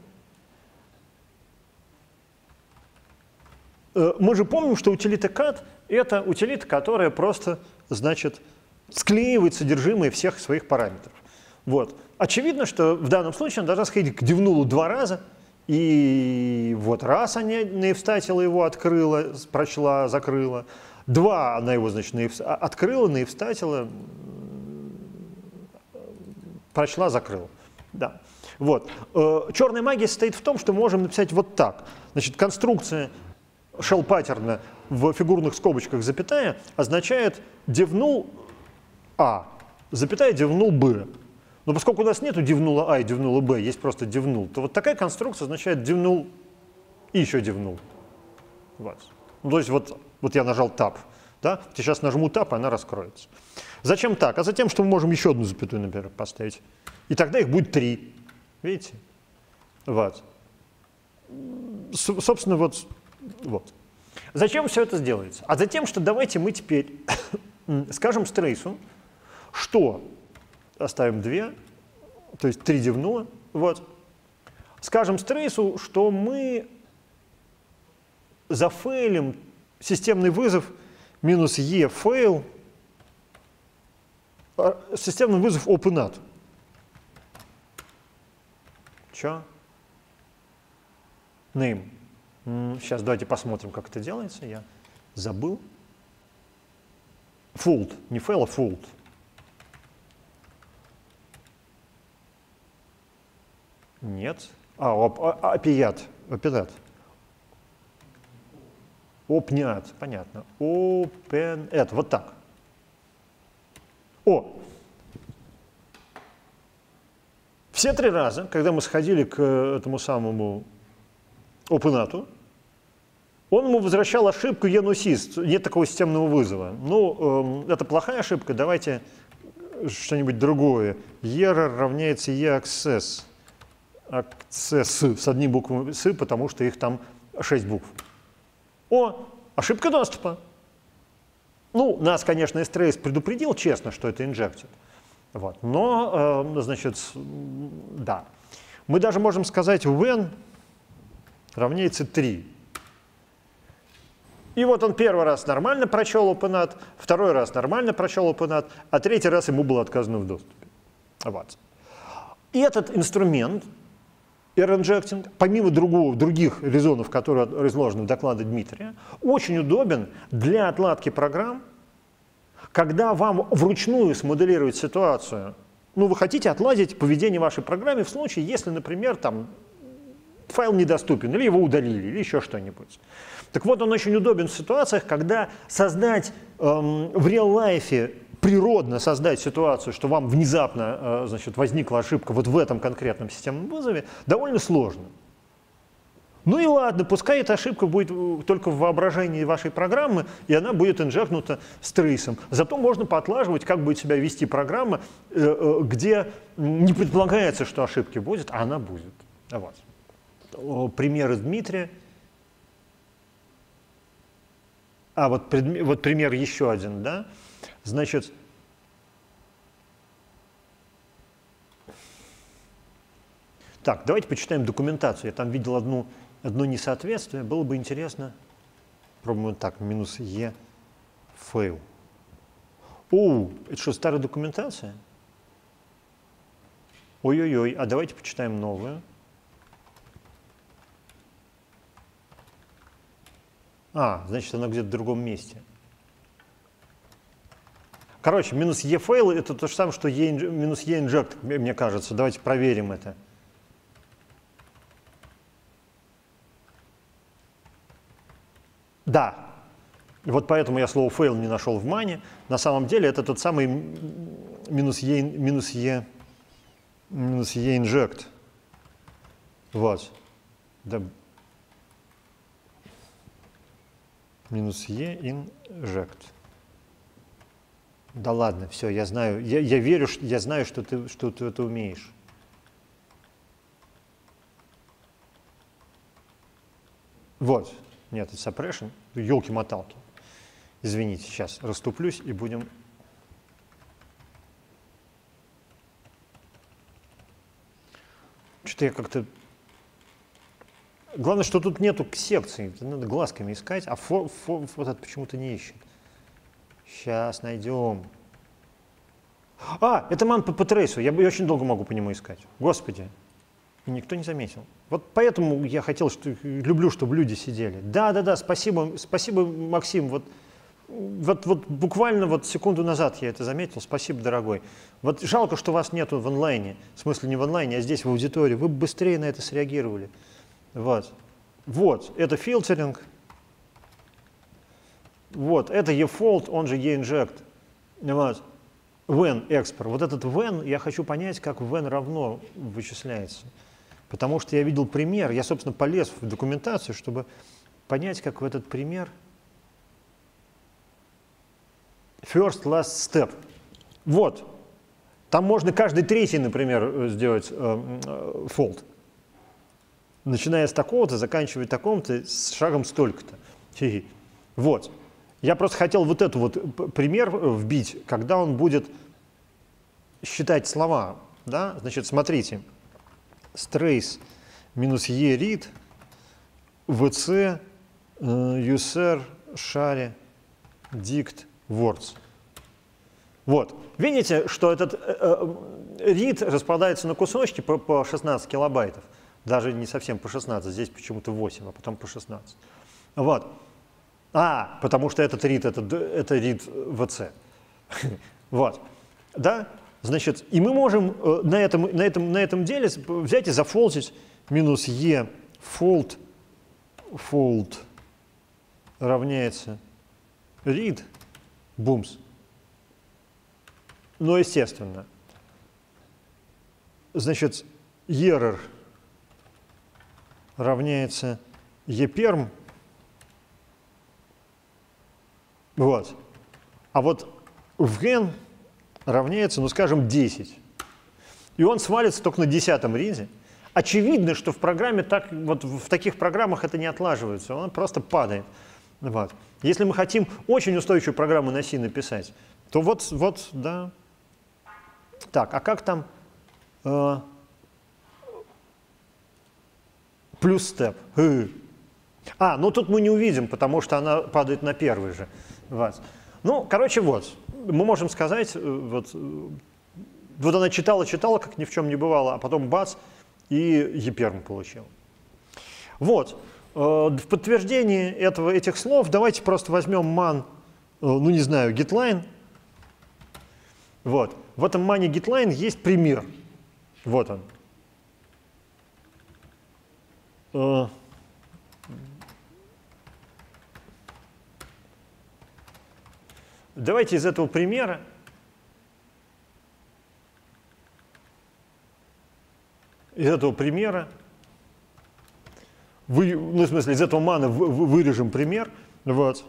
Мы же помним, что утилита cat — это утилита, которая просто, значит, склеивает содержимое всех своих параметров. Вот. Очевидно, что в данном случае она должна сходить к dev null 2 раза, и вот раз она наивстатила его, открыла, прочла, закрыла, 2 она его, значит, открыла, наивстатила, прочла, закрыла. Да. Вот. Черная магия состоит в том, что мы можем написать вот так. Значит, конструкция shell паттерна в фигурных скобочках запятая означает dev null a, запятая dev null b. Но поскольку у нас нет dev null a и dev null b, есть просто dev null, то вот такая конструкция означает dev null и еще dev null. Вот. Ну, то есть вот я нажал tab. Да? Сейчас нажму tab, и она раскроется. Зачем так? А затем, что мы можем еще одну запятую, например, поставить. И тогда их будет 3. Видите? Вот. Собственно, вот. Зачем все это сделается? А затем, что давайте мы теперь скажем Strace, что оставим 2, то есть 3 dev null. Вот. Скажем Strace, что мы зафейлим системный вызов -e fail, системный вызов open-add. Что? Name. Сейчас давайте посмотрим, как это делается. Я забыл. Fold. Не fail, а fold. Нет. Опият. Опнят. Понятно. Open. Это вот так. Все 3 раза, когда мы сходили к этому самому OpenAT, он ему возвращал ошибку ENOSYS, нет такого системного вызова. Ну, это плохая ошибка, давайте что-нибудь другое. Error равняется EAccess. Access с одним буквой «с», потому что их там 6 букв. Ошибка доступа. Ну, нас, конечно, strace предупредил честно, что это injected. Вот. Но, значит, да. Мы даже можем сказать when равняется 3. И вот он первый раз нормально прочел OpenAT, второй раз нормально прочел OpenAT, а третий раз ему было отказано в доступе. Вот. И этот инструмент, error-injecting, помимо других резонов, которые изложены в докладе Дмитрия, очень удобен для отладки программ, когда вам вручную смоделировать ситуацию. Ну, вы хотите отладить поведение вашей программы в случае, если, например, там файл недоступен, или его удалили, или еще что-нибудь. Так вот, он очень удобен в ситуациях, когда создать в реал-лайфе, природно создать ситуацию, что вам внезапно значит, возникла ошибка вот в этом конкретном системном вызове, довольно сложно. Ну и ладно, пускай эта ошибка будет только в воображении вашей программы, и она будет инжекнута с трейсом. Зато можно поотлаживать, как будет себя вести программа, где не предполагается, что ошибки будет, а она будет. Вот. Пример из Дмитрия. Вот пример еще один, да? Значит, так, давайте почитаем документацию. Я там видел одно несоответствие. Было бы интересно. Пробуем вот так, -e fail. Это что, старая документация? Ой-ой-ой, а давайте почитаем новую. Значит, она где-то в другом месте. Короче, -e fail это то же самое, что -e inject, мне кажется. Давайте проверим это. Да. Вот поэтому я слово fail не нашел в мане. На самом деле это тот самый -e inject. Вот. Да. -e inject. Да ладно, все, я знаю, я верю, я знаю, что ты это умеешь. Вот. Нет, это suppression. Ёлки-моталки. Извините, сейчас расступлюсь и будем... Что-то я как-то... Главное, что тут нету секции. Надо глазками искать, а вот это почему-то не ищет. Сейчас найдем. Это ман по трейсу. Я очень долго могу по нему искать. Господи. И никто не заметил. Вот поэтому я хотел, люблю, чтобы люди сидели. Да, спасибо, Максим. Вот буквально секунду назад я это заметил. Спасибо, дорогой. Вот жалко, что вас нету в онлайне. В смысле не в онлайне, а здесь в аудитории. Вы бы быстрее на это среагировали. Вот, это фильтринг. Вот, это eFold, он же eInject. Вот. When export. Вот этот when, я хочу понять, как when равно вычисляется. Потому что я видел пример, я, собственно, полез в документацию, чтобы понять, как в этот пример first, last step. Вот. Там можно каждый третий, например, сделать fold. Начиная с такого-то, заканчивая таком-то, с шагом столько-то. Вот. Я просто хотел вот этот пример вбить, когда он будет считать слова. Да? Значит, смотрите. Strace -e read vc user share dict words. Вот. Видите, что этот read распадается на кусочки по 16 килобайтов. Даже не совсем по 16, здесь почему-то 8, а потом по 16. Вот. Потому что этот read, это read VC. Вот. Да? Значит, и мы можем на этом деле взять и зафолтить минус e fold равняется read booms. Но естественно. Значит, error равняется eperm. Вот. А вот vgen равняется, ну, скажем, 10. И он свалится только на 10-м риде. Очевидно, что в программе в таких программах это не отлаживается, он просто падает. Вот. Если мы хотим очень устойчивую программу на C написать, то вот, да. Так, а как там плюс степ? Ну тут мы не увидим, потому что она падает на первый же. Вот. Ну, короче, вот. Мы можем сказать, вот она читала, как ни в чем не бывало, а потом бац, и eperm получил. Вот. В подтверждении этих слов давайте просто возьмем man, ну не знаю, getline. Вот. В этом мане getline есть пример. Вот он. Давайте из этого примера из этого мана вырежем пример, вот,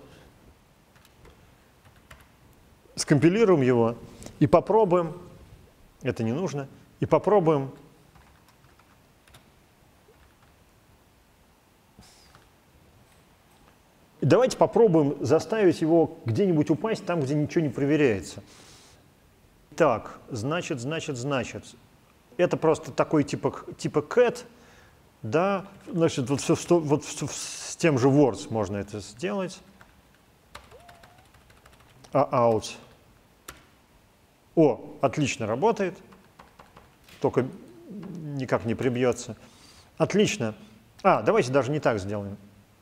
скомпилируем его и попробуем, это не нужно, и попробуем давайте попробуем заставить его где-нибудь упасть там, где ничего не проверяется. Так, значит. Это просто такой типа cat, да, значит, вот с тем же words можно это сделать. Out. Отлично работает, только никак не прибьется. Отлично. Давайте даже не так сделаем.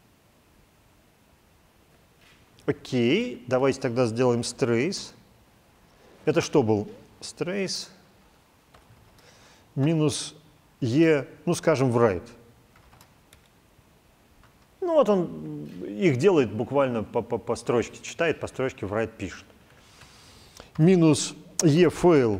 Окей, давайте тогда сделаем strace. Это что был? Strace минус e, ну скажем, write. Ну вот он их делает буквально по строчке, читает по строчке, write пишет. Минус e fail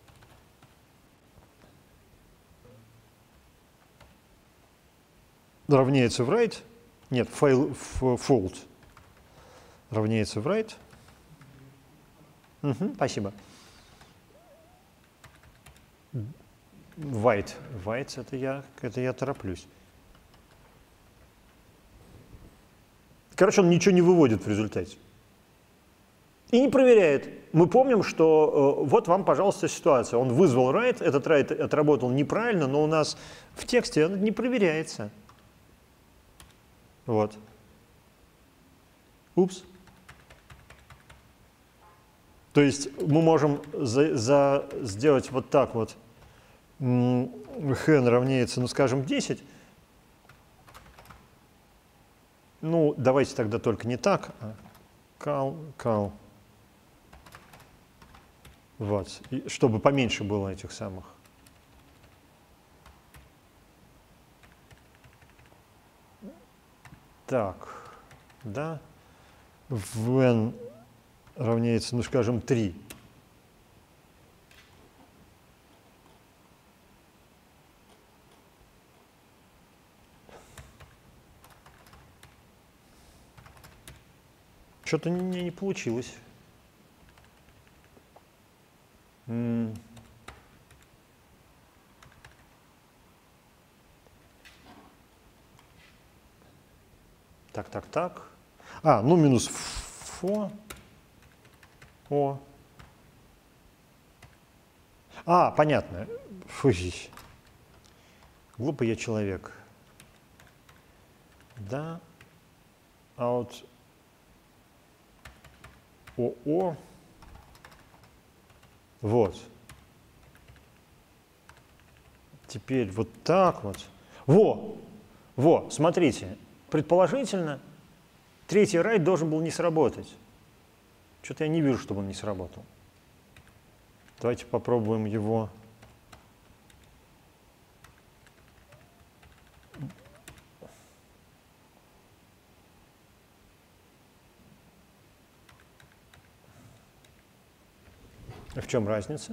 равняется write. Нет, fault равняется write. Спасибо. White это я тороплюсь. Короче, он ничего не выводит в результате. И не проверяет. Мы помним, что вот вам, пожалуйста, ситуация. Он вызвал write, этот write отработал неправильно, но у нас в тексте он не проверяется. Вот. Упс. То есть мы можем сделать вот так вот. Hen равняется, ну, скажем, 10. Ну, давайте тогда только не так. Call. Вот. И чтобы поменьше было этих самых. Так, да. When равняется, ну, скажем, 3. Что-то не получилось. Так. Ну минус фо. Понятно. Фуй. Глупый я человек. Да. Out. Вот. Теперь вот так вот. Во, смотрите. Предположительно, третий write должен был не сработать. Что-то я не вижу, чтобы он не сработал. Давайте попробуем его. В чем разница?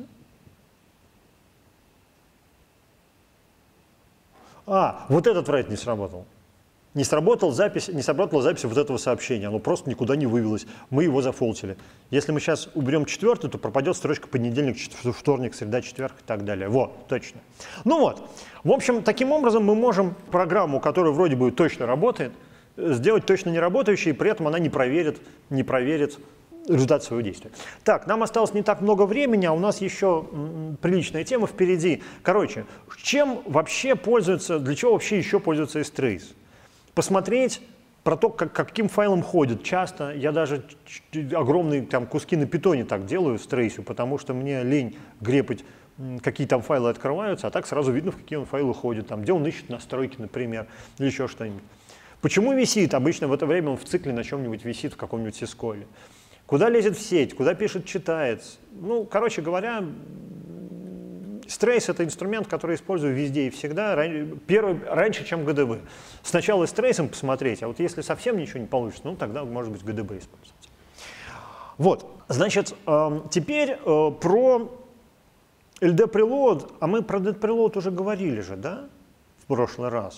Вот этот write не сработал. Не сработала запись вот этого сообщения, оно просто никуда не вывелось, мы его зафолтили. Если мы сейчас уберем четвертый, то пропадет строчка понедельник, вторник, среда, четверг и так далее. Вот, точно. Ну вот, в общем, таким образом мы можем программу, которая вроде бы точно работает, сделать точно не работающей, и при этом она не проверит результат своего действия. Так, нам осталось не так много времени, а у нас еще приличная тема впереди. Короче, чем вообще пользуется, для чего вообще еще пользуется strace? Посмотреть про то, каким файлом ходит. Часто я даже огромные там куски на питоне так делаю с трейсью, потому что мне лень грепать, какие там файлы открываются, а так сразу видно, в какие он файлы ходит, там, где он ищет настройки, например, или еще что-нибудь. Почему висит? Обычно в это время он в цикле на чем-нибудь висит, в каком-нибудь сисколе. Куда лезет в сеть, куда пишет, читает. Ну, короче говоря, strace — это инструмент, который использую везде и всегда, раньше, чем GDB. Сначала strace посмотреть, а вот если совсем ничего не получится, ну тогда, может быть, GDB использовать. Вот, значит, теперь про LD Preload, а мы про LD Preload уже говорили же, да, в прошлый раз?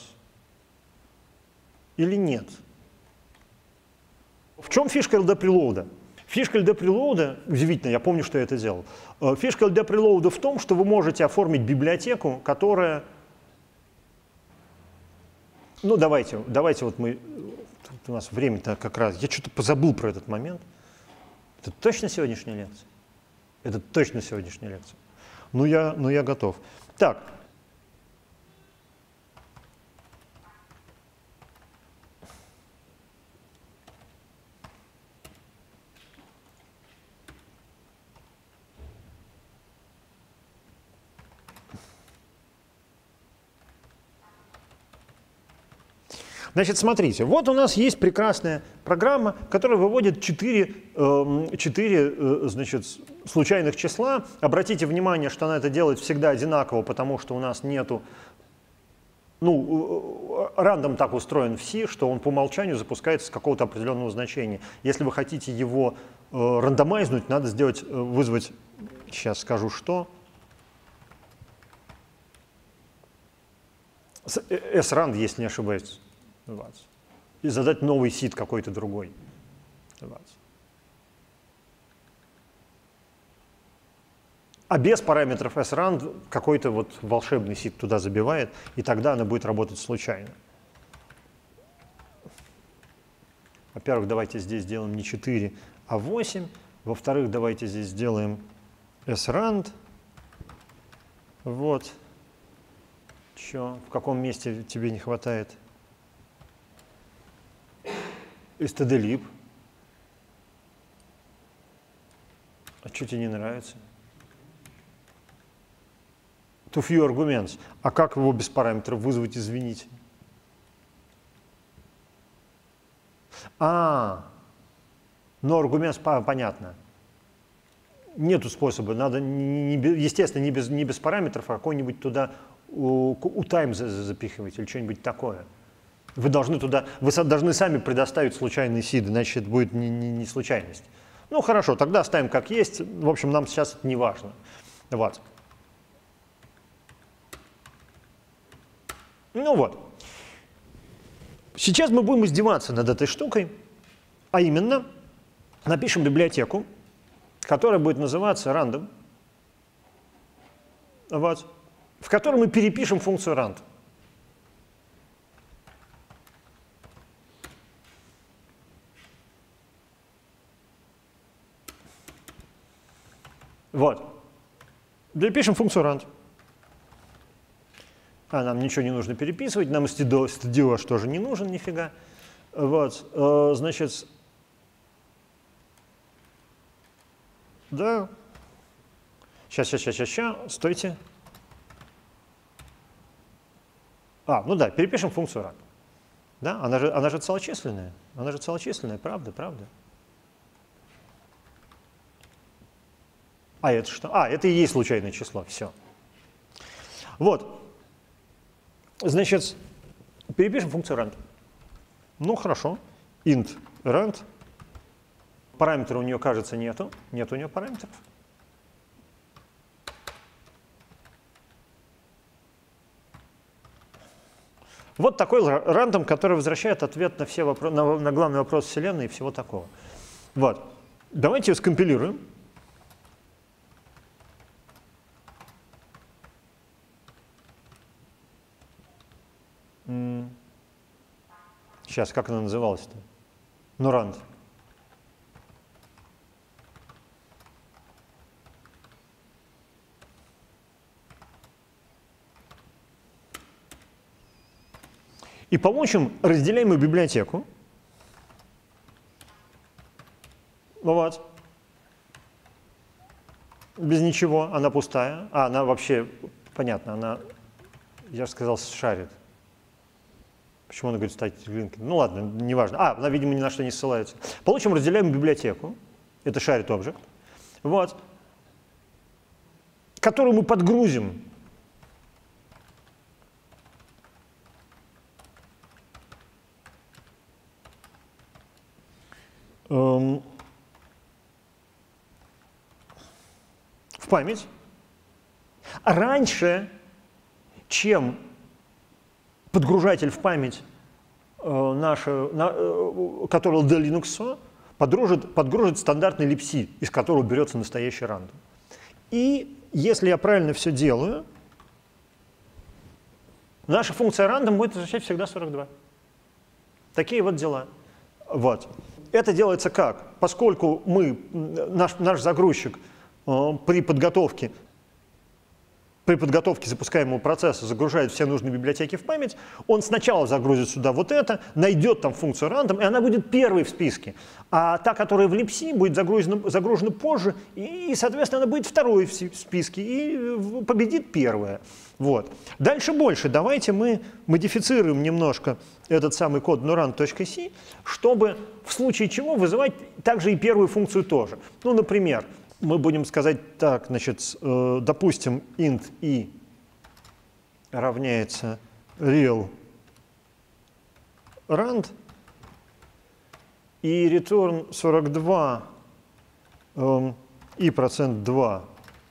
Или нет? В чем фишка LD Preload? Фишка LD Preload, удивительно, я помню, что я это делал. Фишка LD Preload в том, что вы можете оформить библиотеку, которая... Ну, давайте вот мы... Тут у нас время-то как раз... Я что-то позабыл про этот момент. Это точно сегодняшняя лекция? Это точно сегодняшняя лекция. Ну, я готов. Так. Значит, смотрите, вот у нас есть прекрасная программа, которая выводит 4 значит, случайных числа. Обратите внимание, что она это делает всегда одинаково, потому что у нас нету... Ну, рандом так устроен в C, что он по умолчанию запускается с какого-то определенного значения. Если вы хотите его рандомайзнуть, надо вызвать, сейчас скажу что, srand, если не ошибаюсь. И задать новый сид какой-то другой. А без параметров srand какой-то вот волшебный сид туда забивает, и тогда она будет работать случайно. Во-первых, давайте здесь сделаем не 4, а 8. Во-вторых, давайте здесь сделаем srand. Вот. Чё, в каком месте тебе не хватает? stdlib. А что тебе не нравится? Too few arguments. А как его без параметров вызвать, извините? No arguments, понятно. Нету способа. Надо, естественно, не без параметров, а какой-нибудь туда утайм запихивать или что-нибудь такое. Вы должны сами предоставить случайный сид, иначе это будет не случайность. Ну хорошо, тогда оставим как есть. В общем, нам сейчас это не важно. Вот. Ну вот. Сейчас мы будем издеваться над этой штукой, а именно напишем библиотеку, которая будет называться random, вот, в которой мы перепишем функцию rand. Вот. Перепишем функцию rand. А нам ничего не нужно переписывать, нам stdio тоже не нужен нифига. Вот. Значит, да. Сейчас, стойте. Ну да, перепишем функцию rand. Да? Она же целочисленная. Она же целочисленная, правда. Это что? Это и есть случайное число, все. Вот. Значит, перепишем функцию rand. Ну, хорошо. Int rand. Параметра у нее, кажется, нету. Нет у нее параметров. Вот такой рандом, который возвращает ответ на все вопросы, на главный вопрос Вселенной и всего такого. Вот. Давайте ее скомпилируем. Сейчас, как она называлась-то? Ну, rand. И получим разделяемую библиотеку. Вот. Без ничего, она пустая. Она вообще, понятно, она, я же сказал, шарит. Почему она говорит статик линк? Ну ладно, неважно. Она, видимо, ни на что не ссылается. Получим разделяемую библиотеку. Это shared object. Вот. Которую мы подгрузим. В память раньше, чем подгружатель в память который LD Linux подгружит стандартный libc, из которого берется настоящий рандом. И если я правильно все делаю, наша функция random будет возвращать всегда 42. Такие вот дела. Вот. Это делается как? Поскольку наш загрузчик при подготовке запускаемого процесса загружает все нужные библиотеки в память, он сначала загрузит сюда вот это, найдет там функцию random, и она будет первой в списке. А та, которая в libc, будет загружена позже, и, соответственно, она будет второй в списке, и победит первая. Вот. Дальше больше. Давайте мы модифицируем немножко этот самый код nurand.c, чтобы в случае чего вызывать также и первую функцию тоже. Ну, например, мы будем сказать так, значит, допустим, int i равняется real rand, и return 42 и процент 2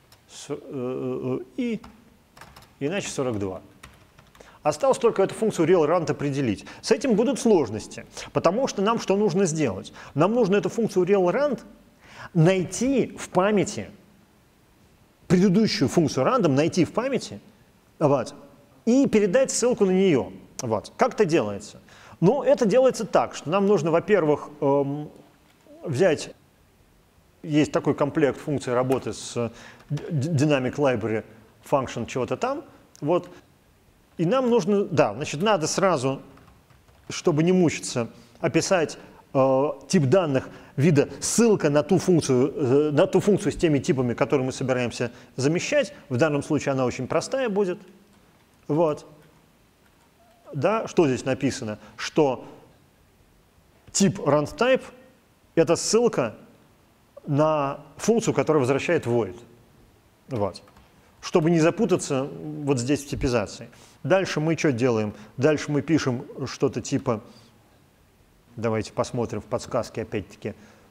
и иначе 42. Осталось только эту функцию realRand определить. С этим будут сложности, потому что нам что нужно сделать? Нам нужно эту функцию realRand найти в памяти, предыдущую функцию random найти в памяти, вот, и передать ссылку на нее. Вот. Как это делается? Ну, это делается так, что нам нужно, во-первых, взять, есть такой комплект функций работы с Dynamic Library Function чего-то там, вот, и нам нужно, значит, надо сразу, чтобы не мучиться, описать тип данных вида ссылка на ту функцию с теми типами, которые мы собираемся замещать. В данном случае она очень простая будет. Вот. Да, что здесь написано? Что тип randType — это ссылка на функцию, которая возвращает void. Вот. Чтобы не запутаться вот здесь в типизации. Дальше мы что делаем? Дальше мы пишем что-то типа, давайте посмотрим в подсказке опять-таки,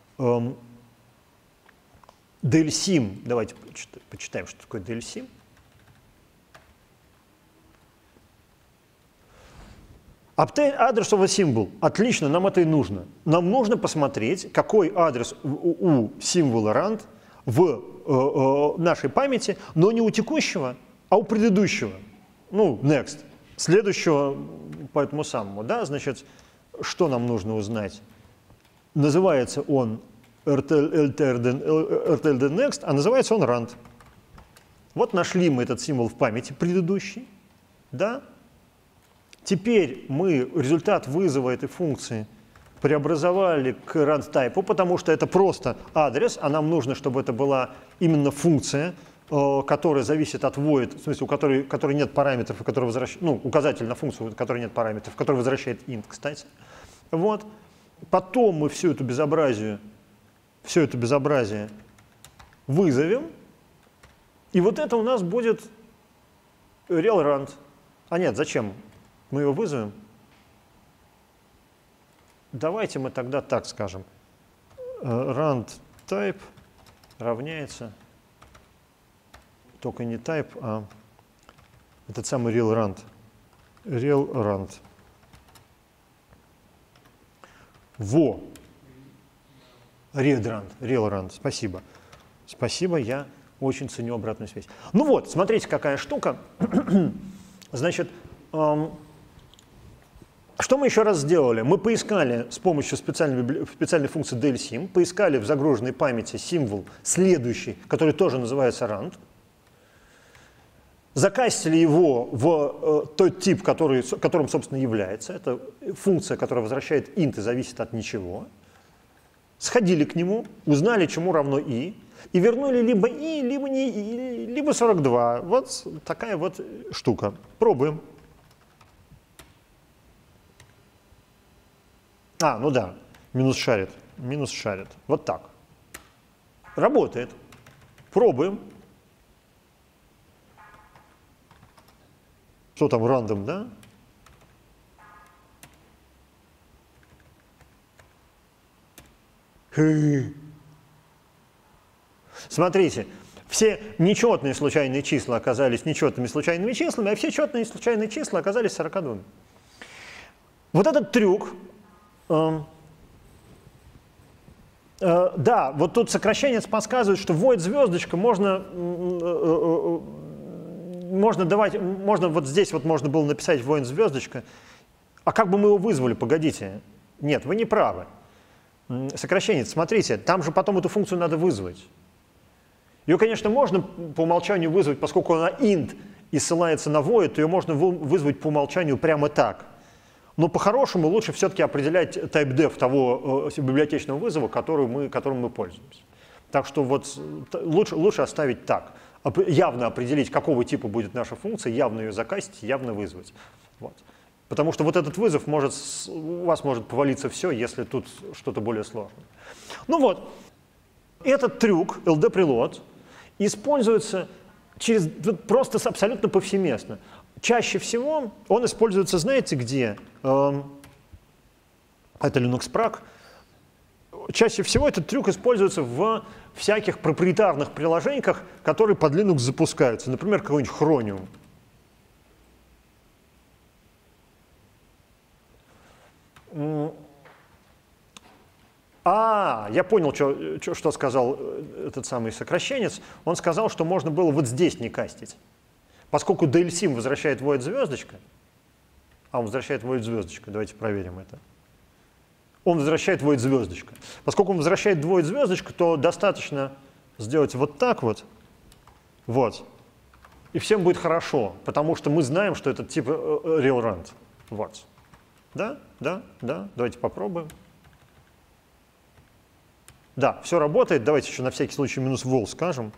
delsim. Давайте почитаем, что такое delsim. Obtain address of a symbol. Отлично, нам это и нужно. Нам нужно посмотреть, какой адрес у символа rand в нашей памяти, но не у текущего, а у предыдущего. Ну, next. Следующего по этому самому. Да? Значит, что нам нужно узнать? Называется он RTLD-next, а называется он rand. Вот нашли мы этот символ в памяти предыдущий. Да? Теперь мы результат вызова этой функции преобразовали к rand-type, потому что это просто адрес, а нам нужно, чтобы это была именно функция который зависит от void, в смысле, у которой нет параметров, и который возвращает, ну, указатель на функцию, у которой нет параметров, который возвращает int, кстати. Вот. Потом мы все это безобразие вызовем, и вот это у нас будет RealRand. А нет, зачем? Мы его вызовем. Давайте мы тогда так скажем. Rand type равняется, только не type, а этот самый RealRand. RealRand. Во! RealRand. Спасибо. Спасибо, я очень ценю обратную связь. Ну вот, смотрите, какая штука. Значит, что мы еще раз сделали? Мы поискали с помощью специальной функции delsim, поискали в загруженной памяти символ следующий, который тоже называется rand, закастили его в тот тип, которым, собственно, является. Это функция, которая возвращает int и зависит от ничего. Сходили к нему, узнали, чему равно и вернули либо и, либо не и, либо 42. Вот такая вот штука. Пробуем. Ну да, минус шарит. Вот так. Работает. Пробуем. Что там, рандом, да? Смотрите, все нечетные случайные числа оказались нечетными случайными числами, а все четные случайные числа оказались 42. Вот этот трюк, да, вот тут сокращенец подсказывает, что void звездочка можно вот здесь вот можно было написать void звездочка. А как бы мы его вызвали? Погодите. Нет, вы не правы. Сокращенец, смотрите, там же потом эту функцию надо вызвать. Ее, конечно, можно по умолчанию вызвать, поскольку она int и ссылается на void, то ее можно вызвать по умолчанию прямо так. Но по-хорошему лучше все-таки определять typedef того библиотечного вызова, которым мы пользуемся. Так что вот лучше оставить так. Явно определить, какого типа будет наша функция, явно ее закастить, явно вызвать. Вот. Потому что вот этот вызов у вас может повалиться все, если тут что-то более сложное. Ну вот, этот трюк, ld-preload, используется просто абсолютно повсеместно. Чаще всего он используется, знаете где? Это Linux Prague. Чаще всего этот трюк используется в всяких проприетарных приложениях, которые под Linux запускаются. Например, какой-нибудь Chromium. Я понял, что сказал этот самый сокращенец. Он сказал, что можно было вот здесь не кастить. Поскольку delsim возвращает void звездочка, он возвращает void звездочка, давайте проверим это. Он возвращает void звездочка. Поскольку он возвращает void звездочку, то достаточно сделать вот так вот, и всем будет хорошо, потому что мы знаем, что это типа RealRand. Вот. Да, давайте попробуем. Да, все работает. Давайте еще на всякий случай -vol скажем.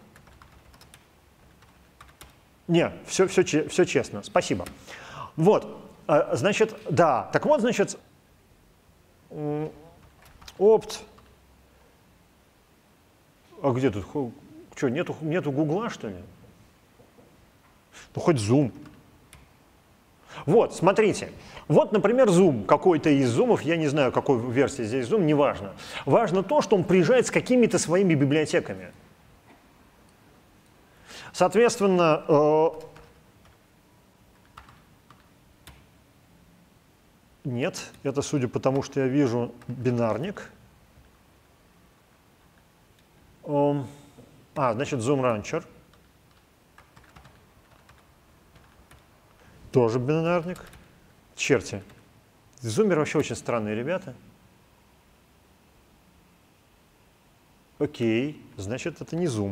Не, все честно. Спасибо. Вот, значит, да. Так вот, значит, opt. А где тут? Что, нету Гугла, что ли? Ну, хоть Zoom. Вот, смотрите. Вот, например, Zoom, какой-то из зумов, я не знаю, какой версии здесь Zoom, неважно. Важно то, что он приезжает с какими-то своими библиотеками. Соответственно, нет, это судя по тому, что я вижу бинарник. Значит, Zoom Rancher. Тоже бинарник. Черти. Зумеры вообще очень странные ребята. Окей, значит, это не Zoom.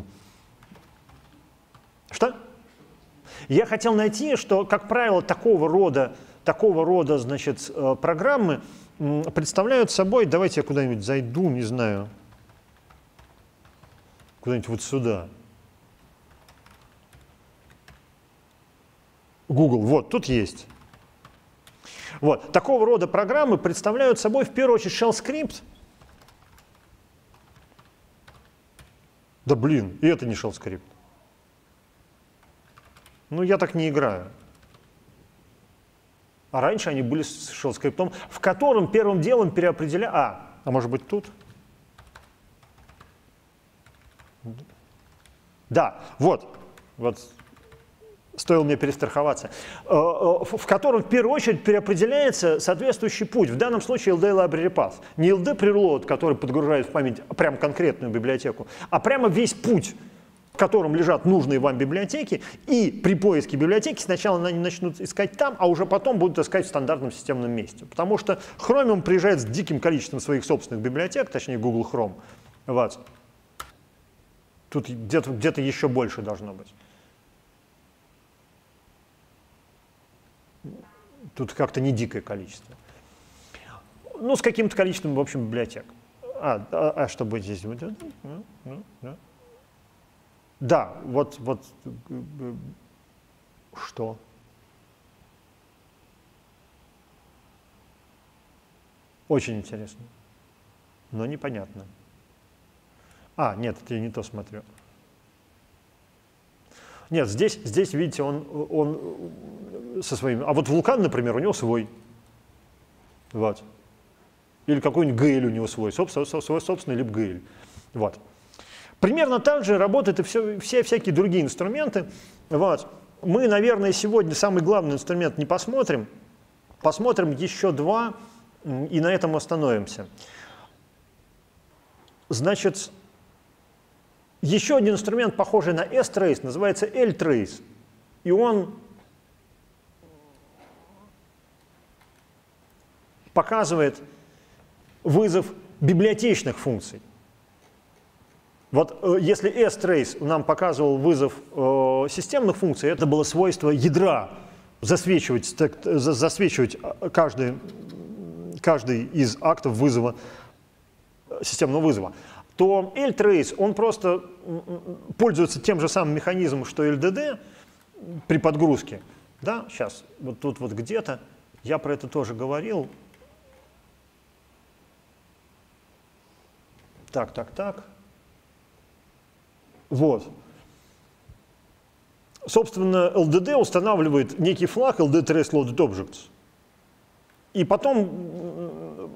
Что? Я хотел найти, что, как правило, такого рода, значит, программы представляют собой, давайте я куда-нибудь зайду, не знаю, куда-нибудь вот сюда. Google, вот, тут есть. Вот. Такого рода программы представляют собой в первую очередь shell скрипт. Да блин, и это не shell скрипт. Ну, я так не играю. А раньше они были с shell скриптом, в котором первым делом переопределяют... А может быть тут? Да, вот. Стоило мне перестраховаться, в котором в первую очередь переопределяется соответствующий путь. В данном случае LD Library Path. Не LD Preload, который подгружает в память прям конкретную библиотеку, а прямо весь путь, в котором лежат нужные вам библиотеки, и при поиске библиотеки сначала они начнут искать там, а уже потом будут искать в стандартном системном месте. Потому что Chromium приезжает с диким количеством своих собственных библиотек, точнее Google Chrome. Вот. Тут где-то еще больше должно быть. Тут как-то не дикое количество. Ну, с каким-то количеством, в общем, библиотек. Что будет здесь? Да, вот что? Очень интересно, но непонятно. Нет, это я не то смотрю. Нет, здесь видите, он со своими... А вот Вулкан, например, у него свой. Вот. Или какой-нибудь GL у него свой собственный libGL. Вот. Примерно так же работают и все всякие другие инструменты. Вот. Мы, наверное, сегодня самый главный инструмент не посмотрим. Посмотрим еще два, и на этом остановимся. Значит, еще один инструмент, похожий на S-Trace, называется L-Trace. И он показывает вызов библиотечных функций. Вот если S-Trace нам показывал вызов системных функций, это было свойство ядра засвечивать каждый из актов вызова, системного вызова, то L-Trace, он просто пользуется тем же самым механизмом, что LDD при подгрузке. Да, сейчас, вот тут вот где-то, я про это тоже говорил. Так. Вот. Собственно, LDD устанавливает некий флаг LD Trace Loaded Objects. И потом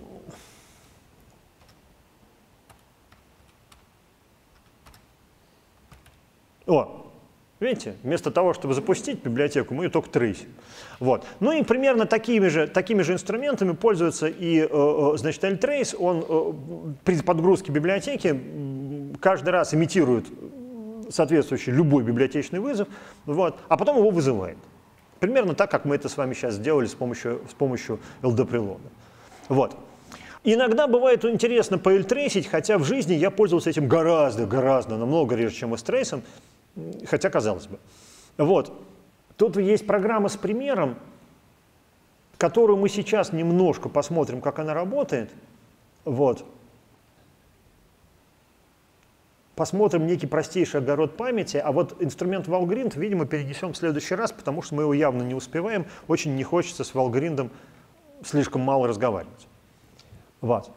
видите, вместо того, чтобы запустить библиотеку, мы ее только трейсим. Вот. Ну и примерно такими же инструментами пользуется и, значит, L-Trace. Он при подгрузке библиотеки каждый раз имитирует соответствующий любой библиотечный вызов, вот, а потом его вызывает. Примерно так, как мы это с вами сейчас сделали с помощью LD-Preload. Вот. Иногда бывает интересно поэльтрейсить, хотя в жизни я пользовался этим гораздо, намного реже, чем S-Trace, хотя казалось бы. Вот. Тут есть программа с примером, которую мы сейчас немножко посмотрим, как она работает. Вот. Посмотрим некий простейший огород памяти, а вот инструмент Valgrind, видимо, перенесем в следующий раз, потому что мы его явно не успеваем. Очень не хочется с Valgrind'ом слишком мало разговаривать. Вот.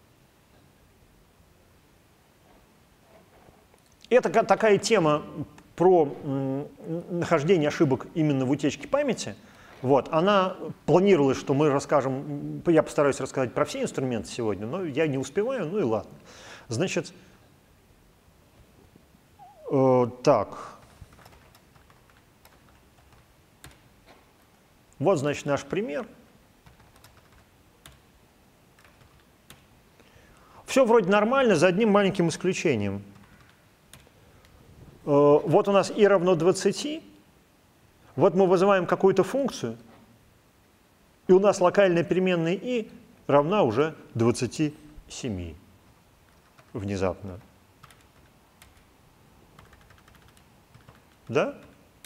Это такая тема про нахождение ошибок именно в утечке памяти. Вот. Она планировалась, что мы расскажем, я постараюсь рассказать про все инструменты сегодня, но я не успеваю, ну и ладно. Значит, так. Вот, значит, наш пример. Все вроде нормально, за одним маленьким исключением. Вот у нас i равно 20. Вот мы вызываем какую-то функцию, и у нас локальная переменная i равна уже 27 внезапно. Да?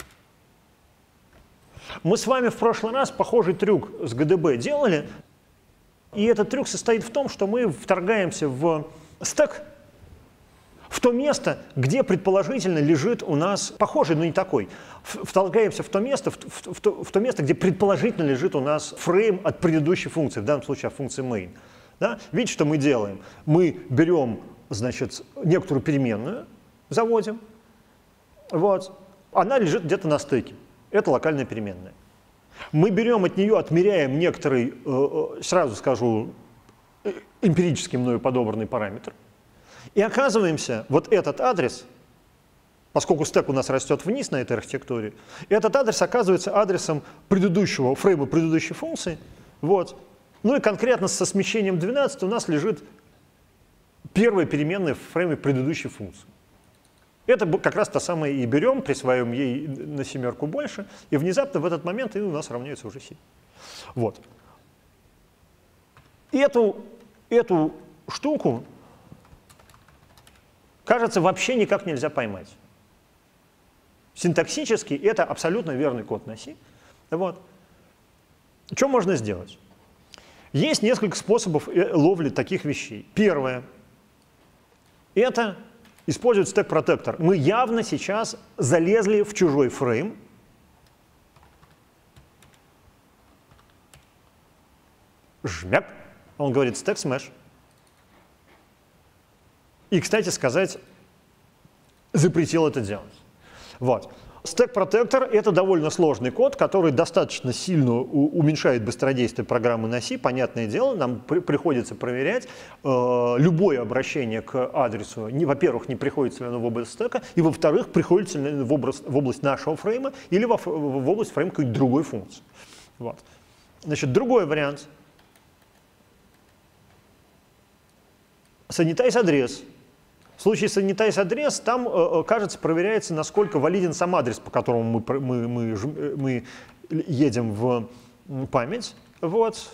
Мы с вами в прошлый раз похожий трюк с GDB делали, и этот трюк состоит в том, что мы вторгаемся в стэк, в то место, где предположительно лежит у нас похожий, но не такой. Вторгаемся в то место, где предположительно лежит у нас фрейм от предыдущей функции, в данном случае от функции main. Да? Видите, что мы делаем? Мы берем, значит, некоторую переменную, заводим, вот, она лежит где-то на стыке. Это локальная переменная. Мы берем от нее, отмеряем некоторый, сразу скажу, эмпирически мною подобранный параметр. И оказываемся, вот этот адрес, поскольку стек у нас растет вниз на этой архитектуре, этот адрес оказывается адресом предыдущего фрейма предыдущей функции. Вот. Ну и конкретно со смещением 12 у нас лежит первая переменная в фрейме предыдущей функции. Это как раз та самая и берем, присваиваем ей на семерку больше, и внезапно в этот момент и у нас равняется уже 7. Вот. Эту штуку, кажется, вообще никак нельзя поймать. Синтаксически это абсолютно верный код на C. Вот. Что можно сделать? Есть несколько способов ловли таких вещей. Первое – это использовать стек-протектор. Мы явно сейчас залезли в чужой фрейм. Жмяк. Он говорит stack smash. И, кстати сказать, запретил это делать. Вот. Stack-протектор — это довольно сложный код, который достаточно сильно уменьшает быстродействие программы на C. Понятное дело, нам приходится проверять любое обращение к адресу. Во-первых, не приходится ли оно в область стека, и, во-вторых, приходится ли оно в область нашего фрейма или в область фрейма какой-то другой функции. Вот. Значит, другой вариант. Sanitize адрес. В случае с sanitize адрес там, кажется, проверяется, насколько валиден сам адрес, по которому мы едем в память. Вот.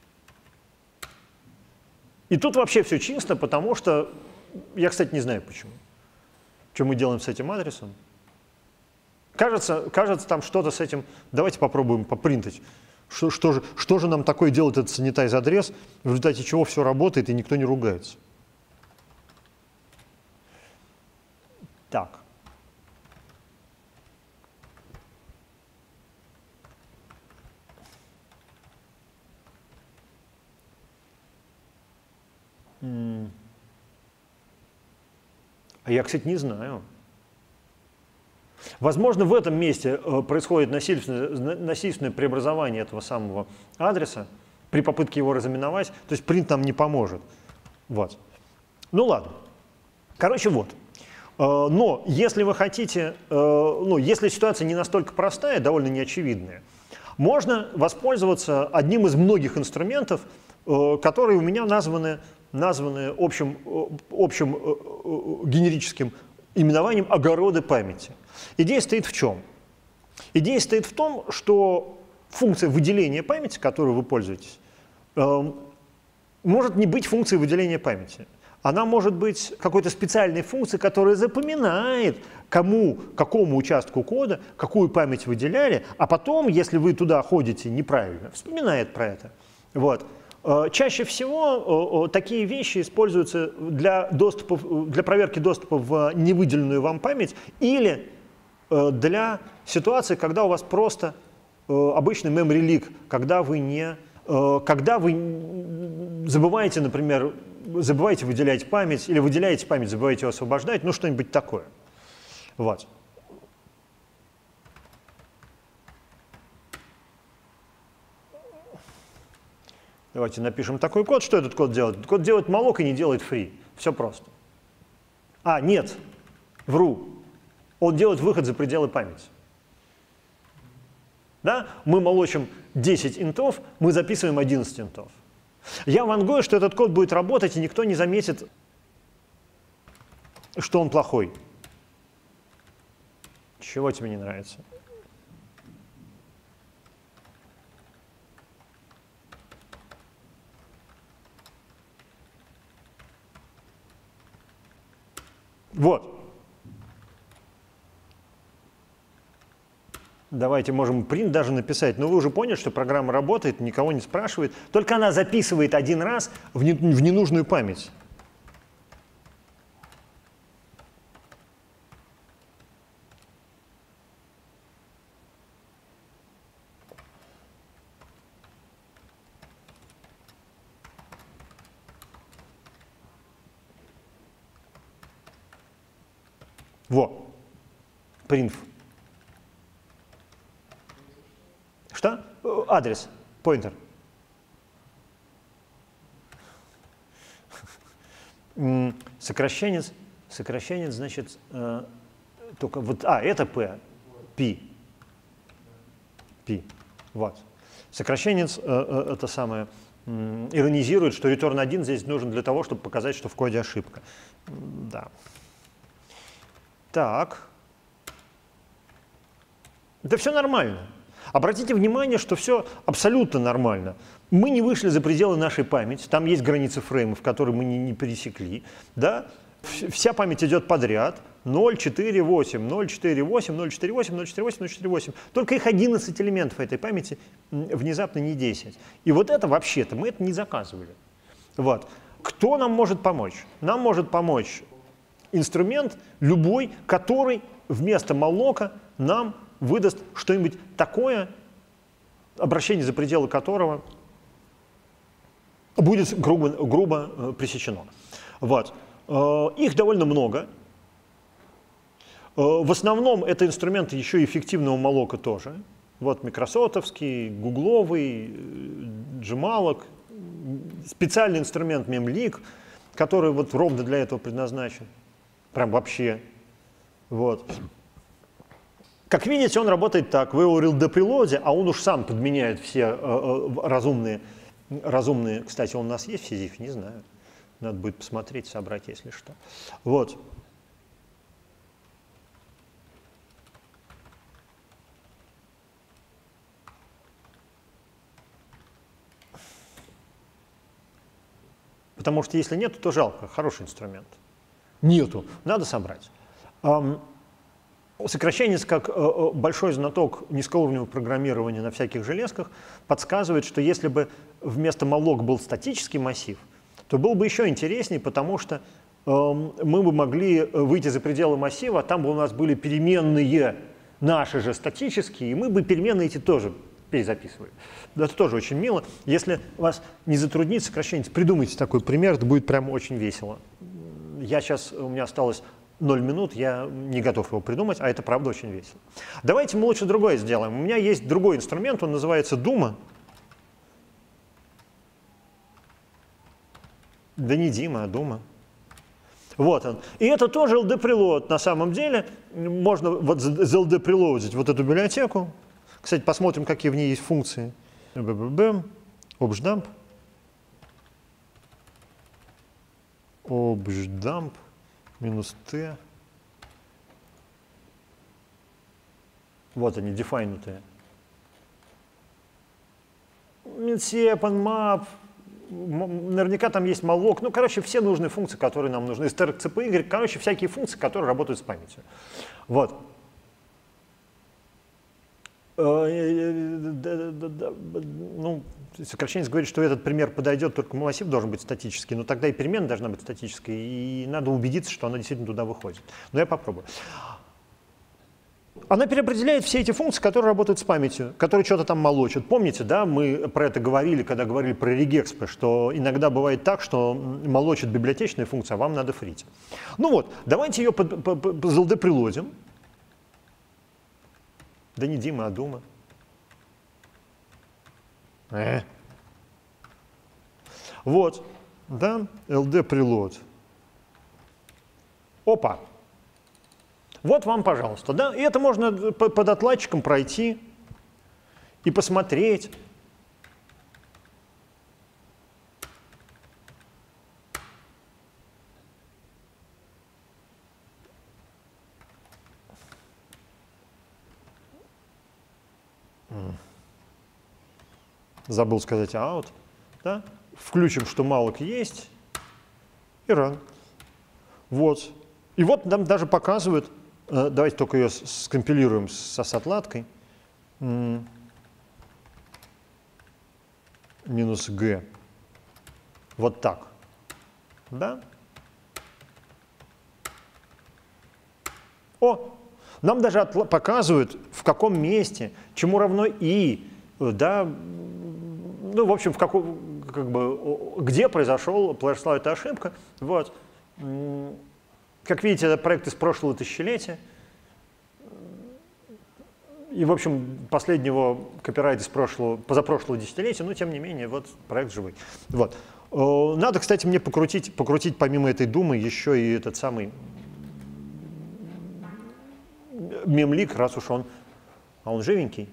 И тут вообще все чисто, потому что я, кстати, не знаю почему. Что мы делаем с этим адресом? Кажется, там что-то с этим. Давайте попробуем попринтать. Что же нам такое делает этот sanitize адрес, в результате чего все работает и никто не ругается? Так. А я, кстати, не знаю. Возможно, в этом месте происходит насильственное преобразование этого самого адреса при попытке его разименовать. То есть print нам не поможет. Вот. Ну ладно. Короче, вот. Но если вы хотите, если ситуация не настолько простая, довольно неочевидная, можно воспользоваться одним из многих инструментов, которые у меня названы общим генерическим именованием огороды памяти. Идея стоит в чем? Идея стоит в том, что функция выделения памяти, которой вы пользуетесь, может не быть функцией выделения памяти. Она может быть какой-то специальной функцией, которая запоминает, какому участку кода, какую память выделяли, а потом, если вы туда ходите неправильно, вспоминает про это. Вот. Чаще всего такие вещи используются для проверки доступа в невыделенную вам память или для ситуации, когда у вас просто обычный memory leak, когда вы забываете, например, выделять память, или выделяете память, забываете ее освобождать, ну что-нибудь такое. Вот. Давайте напишем такой код. Что этот код делает? Этот код делает malloc и не делает free. Все просто. Нет, вру. Он делает выход за пределы памяти. Да? Мы молочим 10 интов, мы записываем 11 интов. Я вангую, что этот код будет работать, и никто не заметит, что он плохой. Чего тебе не нравится? Вот. Давайте можем print даже написать. Но вы уже поняли, что программа работает, никого не спрашивает. Только она записывает один раз в ненужную память. Во. Printf. Что? Адрес. Pointer. Сокращенец, значит, только вот, это P. Вот. Сокращенец это самое иронизирует, что return 1 здесь нужен для того, чтобы показать, что в коде ошибка. Да. Так. Да все нормально. Обратите внимание, что все абсолютно нормально. Мы не вышли за пределы нашей памяти, там есть границы фреймов, которые мы не пересекли. Да? Вся память идет подряд. 0, 4, 8, 0, 4, 8, 0, 4, 8, 0, 4, 8, 0, 4, 8. Только их 11 элементов этой памяти, внезапно не 10. И вот это вообще-то мы это не заказывали. Вот. Кто нам может помочь? Нам может помочь инструмент любой, который вместо маллока нам выдаст что-нибудь такое, обращение за пределы которого будет грубо пресечено. Вот. Их довольно много. В основном это инструменты еще эффективного маллока тоже. Вот микрософтовский, гугловый, Gmalloc, специальный инструмент memleak, который вот ровно для этого предназначен. Прям вообще. Вот. Как видите, он работает так. Вы говорил до прелоде, а он уж сам подменяет все разумные. Кстати, он у нас есть в Сизифе, не знаю. Надо будет посмотреть, собрать, если что. Вот. Потому что если нет, то жалко. Хороший инструмент. Нету. Надо собрать. Сокращенец, как большой знаток низкоуровневого программирования на всяких железках, подсказывает, что если бы вместо malloc был статический массив, то было бы еще интереснее, потому что мы бы могли выйти за пределы массива, а там бы у нас были переменные наши же статические, и мы бы переменные эти тоже перезаписывали. Это тоже очень мило. Если вас не затруднит сокращенец, придумайте такой пример, это будет прям очень весело. У меня осталось 0 минут, я не готов его придумать, а это правда очень весело. Давайте мы лучше другое сделаем. У меня есть другой инструмент, он называется Дума. Да не Дима, а Дума. Вот он. И это тоже LD-preload на самом деле. Можно вот LD-прелоудить вот эту библиотеку. Кстати, посмотрим, какие в ней есть функции. Objdump. Objdump. -t. Вот они, дефайнутые. Minsep, map. Наверняка там есть malloc. Ну, короче, все нужные функции, которые нам нужны. strcpy, короче, всякие функции, которые работают с памятью. Вот. Ну, сокращенец говорит, что этот пример подойдет, только массив должен быть статический, но тогда и переменная должна быть статической, и надо убедиться, что она действительно туда выходит. Но я попробую. Она переопределяет все эти функции, которые работают с памятью, которые что-то там молочат. Помните, да, мы про это говорили, когда говорили про регекспы, что иногда бывает так, что молочит библиотечная функция, а вам надо фрить. Ну вот, давайте ее LD прилодим. Да не Дима, а Дума. Вот, да, LD preload. Опа. Вот вам, пожалуйста, да, и это можно под отладчиком пройти и посмотреть. Забыл сказать out, да? Включим, что malloc есть, и run. Вот. И вот нам даже показывают, давайте только ее скомпилируем с отладкой. -g. Вот так. Да? О! Нам даже показывают, в каком месте, чему равно и, да, ну, в общем, где произошла эта ошибка. Вот. Как видите, это проект из прошлого тысячелетия. И, в общем, последнего копирайт из позапрошлого десятилетия, но, тем не менее, вот проект живой. Вот. Надо, кстати, мне покрутить помимо этой думы еще и этот самый мемлик, раз уж он живенький.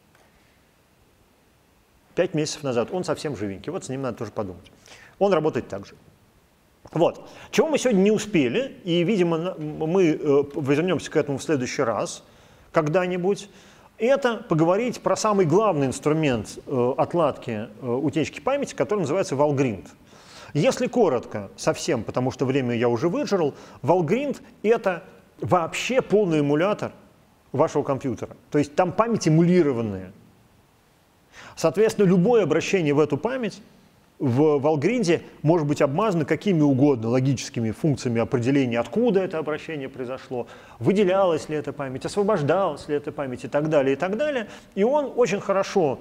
5 месяцев назад он совсем живенький. Вот с ним надо тоже подумать. Он работает так же. Вот. Чего мы сегодня не успели, и, видимо, мы вернемся к этому в следующий раз когда-нибудь, это поговорить про самый главный инструмент отладки утечки памяти, который называется Valgrind. Если коротко, совсем, потому что время я уже выжрал, Valgrind — это вообще полный эмулятор вашего компьютера. То есть там память эмулированная. Соответственно, любое обращение в эту память в Valgrind может быть обмазано какими угодно логическими функциями определения, откуда это обращение произошло, выделялась ли эта память, освобождалась ли эта память и так далее, и так далее. И он очень хорошо...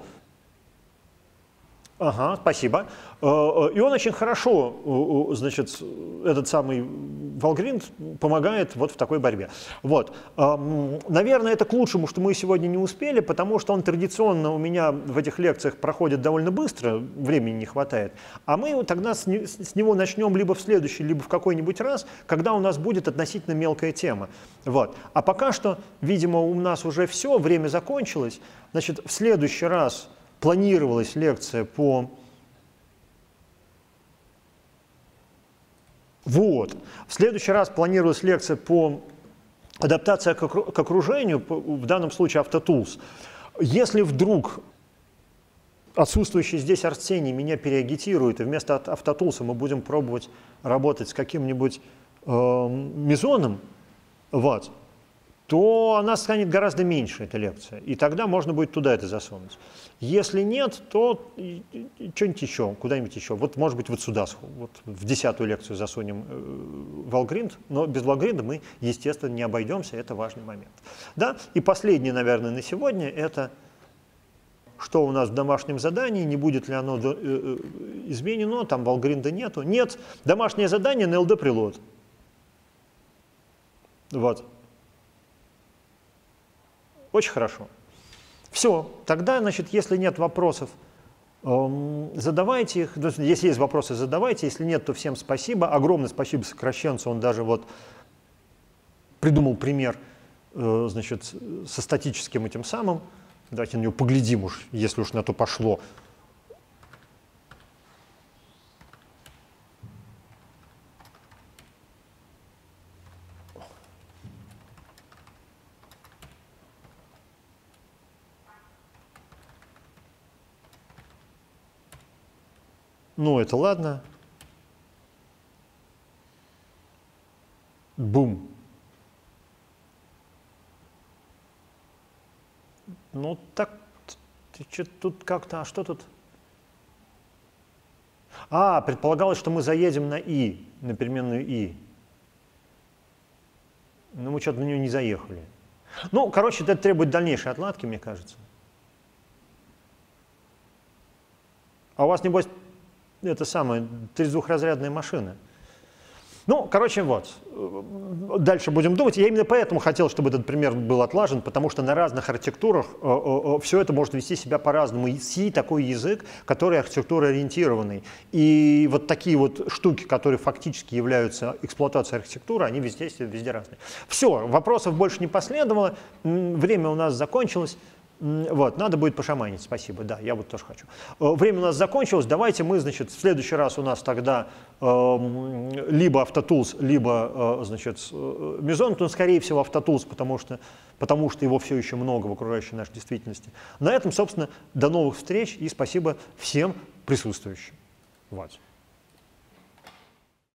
Ага, спасибо. И он очень хорошо, значит, этот самый Valgrind помогает вот в такой борьбе. Вот. Наверное, это к лучшему, что мы сегодня не успели, потому что он традиционно у меня в этих лекциях проходит довольно быстро, времени не хватает. А мы тогда с него начнем либо в следующий, либо в какой-нибудь раз, когда у нас будет относительно мелкая тема. Вот. А пока что, видимо, у нас уже все, время закончилось. Значит, в следующий раз планировалась лекция по... Вот. В следующий раз планировалась лекция по адаптации к окружению, в данном случае Автотулс. Если вдруг отсутствующий здесь Арсений меня переагитирует, и вместо Автотулса мы будем пробовать работать с каким-нибудь мезоном, вот, то она станет гораздо меньше, эта лекция. И тогда можно будет туда это засунуть. Если нет, то что-нибудь еще, куда-нибудь еще. Вот, может быть, вот сюда, вот в 10-ю лекцию засунем Valgrind, но без Valgrind мы, естественно, не обойдемся, это важный момент. Да? И последнее, наверное, на сегодня, это что у нас в домашнем задании, не будет ли оно изменено, там Valgrind нету. Нет, домашнее задание на LD-прилод. Вот. Очень хорошо. Все, тогда, значит, если нет вопросов, задавайте их. Если есть вопросы, задавайте. Если нет, то всем спасибо. Огромное спасибо сокращенцу. Он даже вот придумал пример, значит, со статическим этим самым. Давайте на него поглядим уж, если уж на то пошло. Ну, это ладно. Бум. Ну, так, тут как-то, а что тут? Предполагалось, что мы заедем на И, на переменную И. Но мы что-то на нее не заехали. Ну, короче, это требует дальнейшей отладки, мне кажется. А у вас, небось, это самое, 32-разрядная машина. Ну, короче, вот. Дальше будем думать. Я именно поэтому хотел, чтобы этот пример был отлажен, потому что на разных архитектурах все это может вести себя по-разному. C такой язык, который архитектуроориентированный. И вот такие вот штуки, которые фактически являются эксплуатацией архитектуры, они везде разные. Все, вопросов больше не последовало. Время у нас закончилось. Вот, надо будет пошаманить, спасибо, да, я вот тоже хочу. Время у нас закончилось, давайте мы, значит, в следующий раз у нас тогда либо Автотулс, либо, значит, Мезон, но, скорее всего, Автотулс, потому что его все еще много в окружающей нашей действительности. На этом, собственно, до новых встреч и спасибо всем присутствующим. Вот.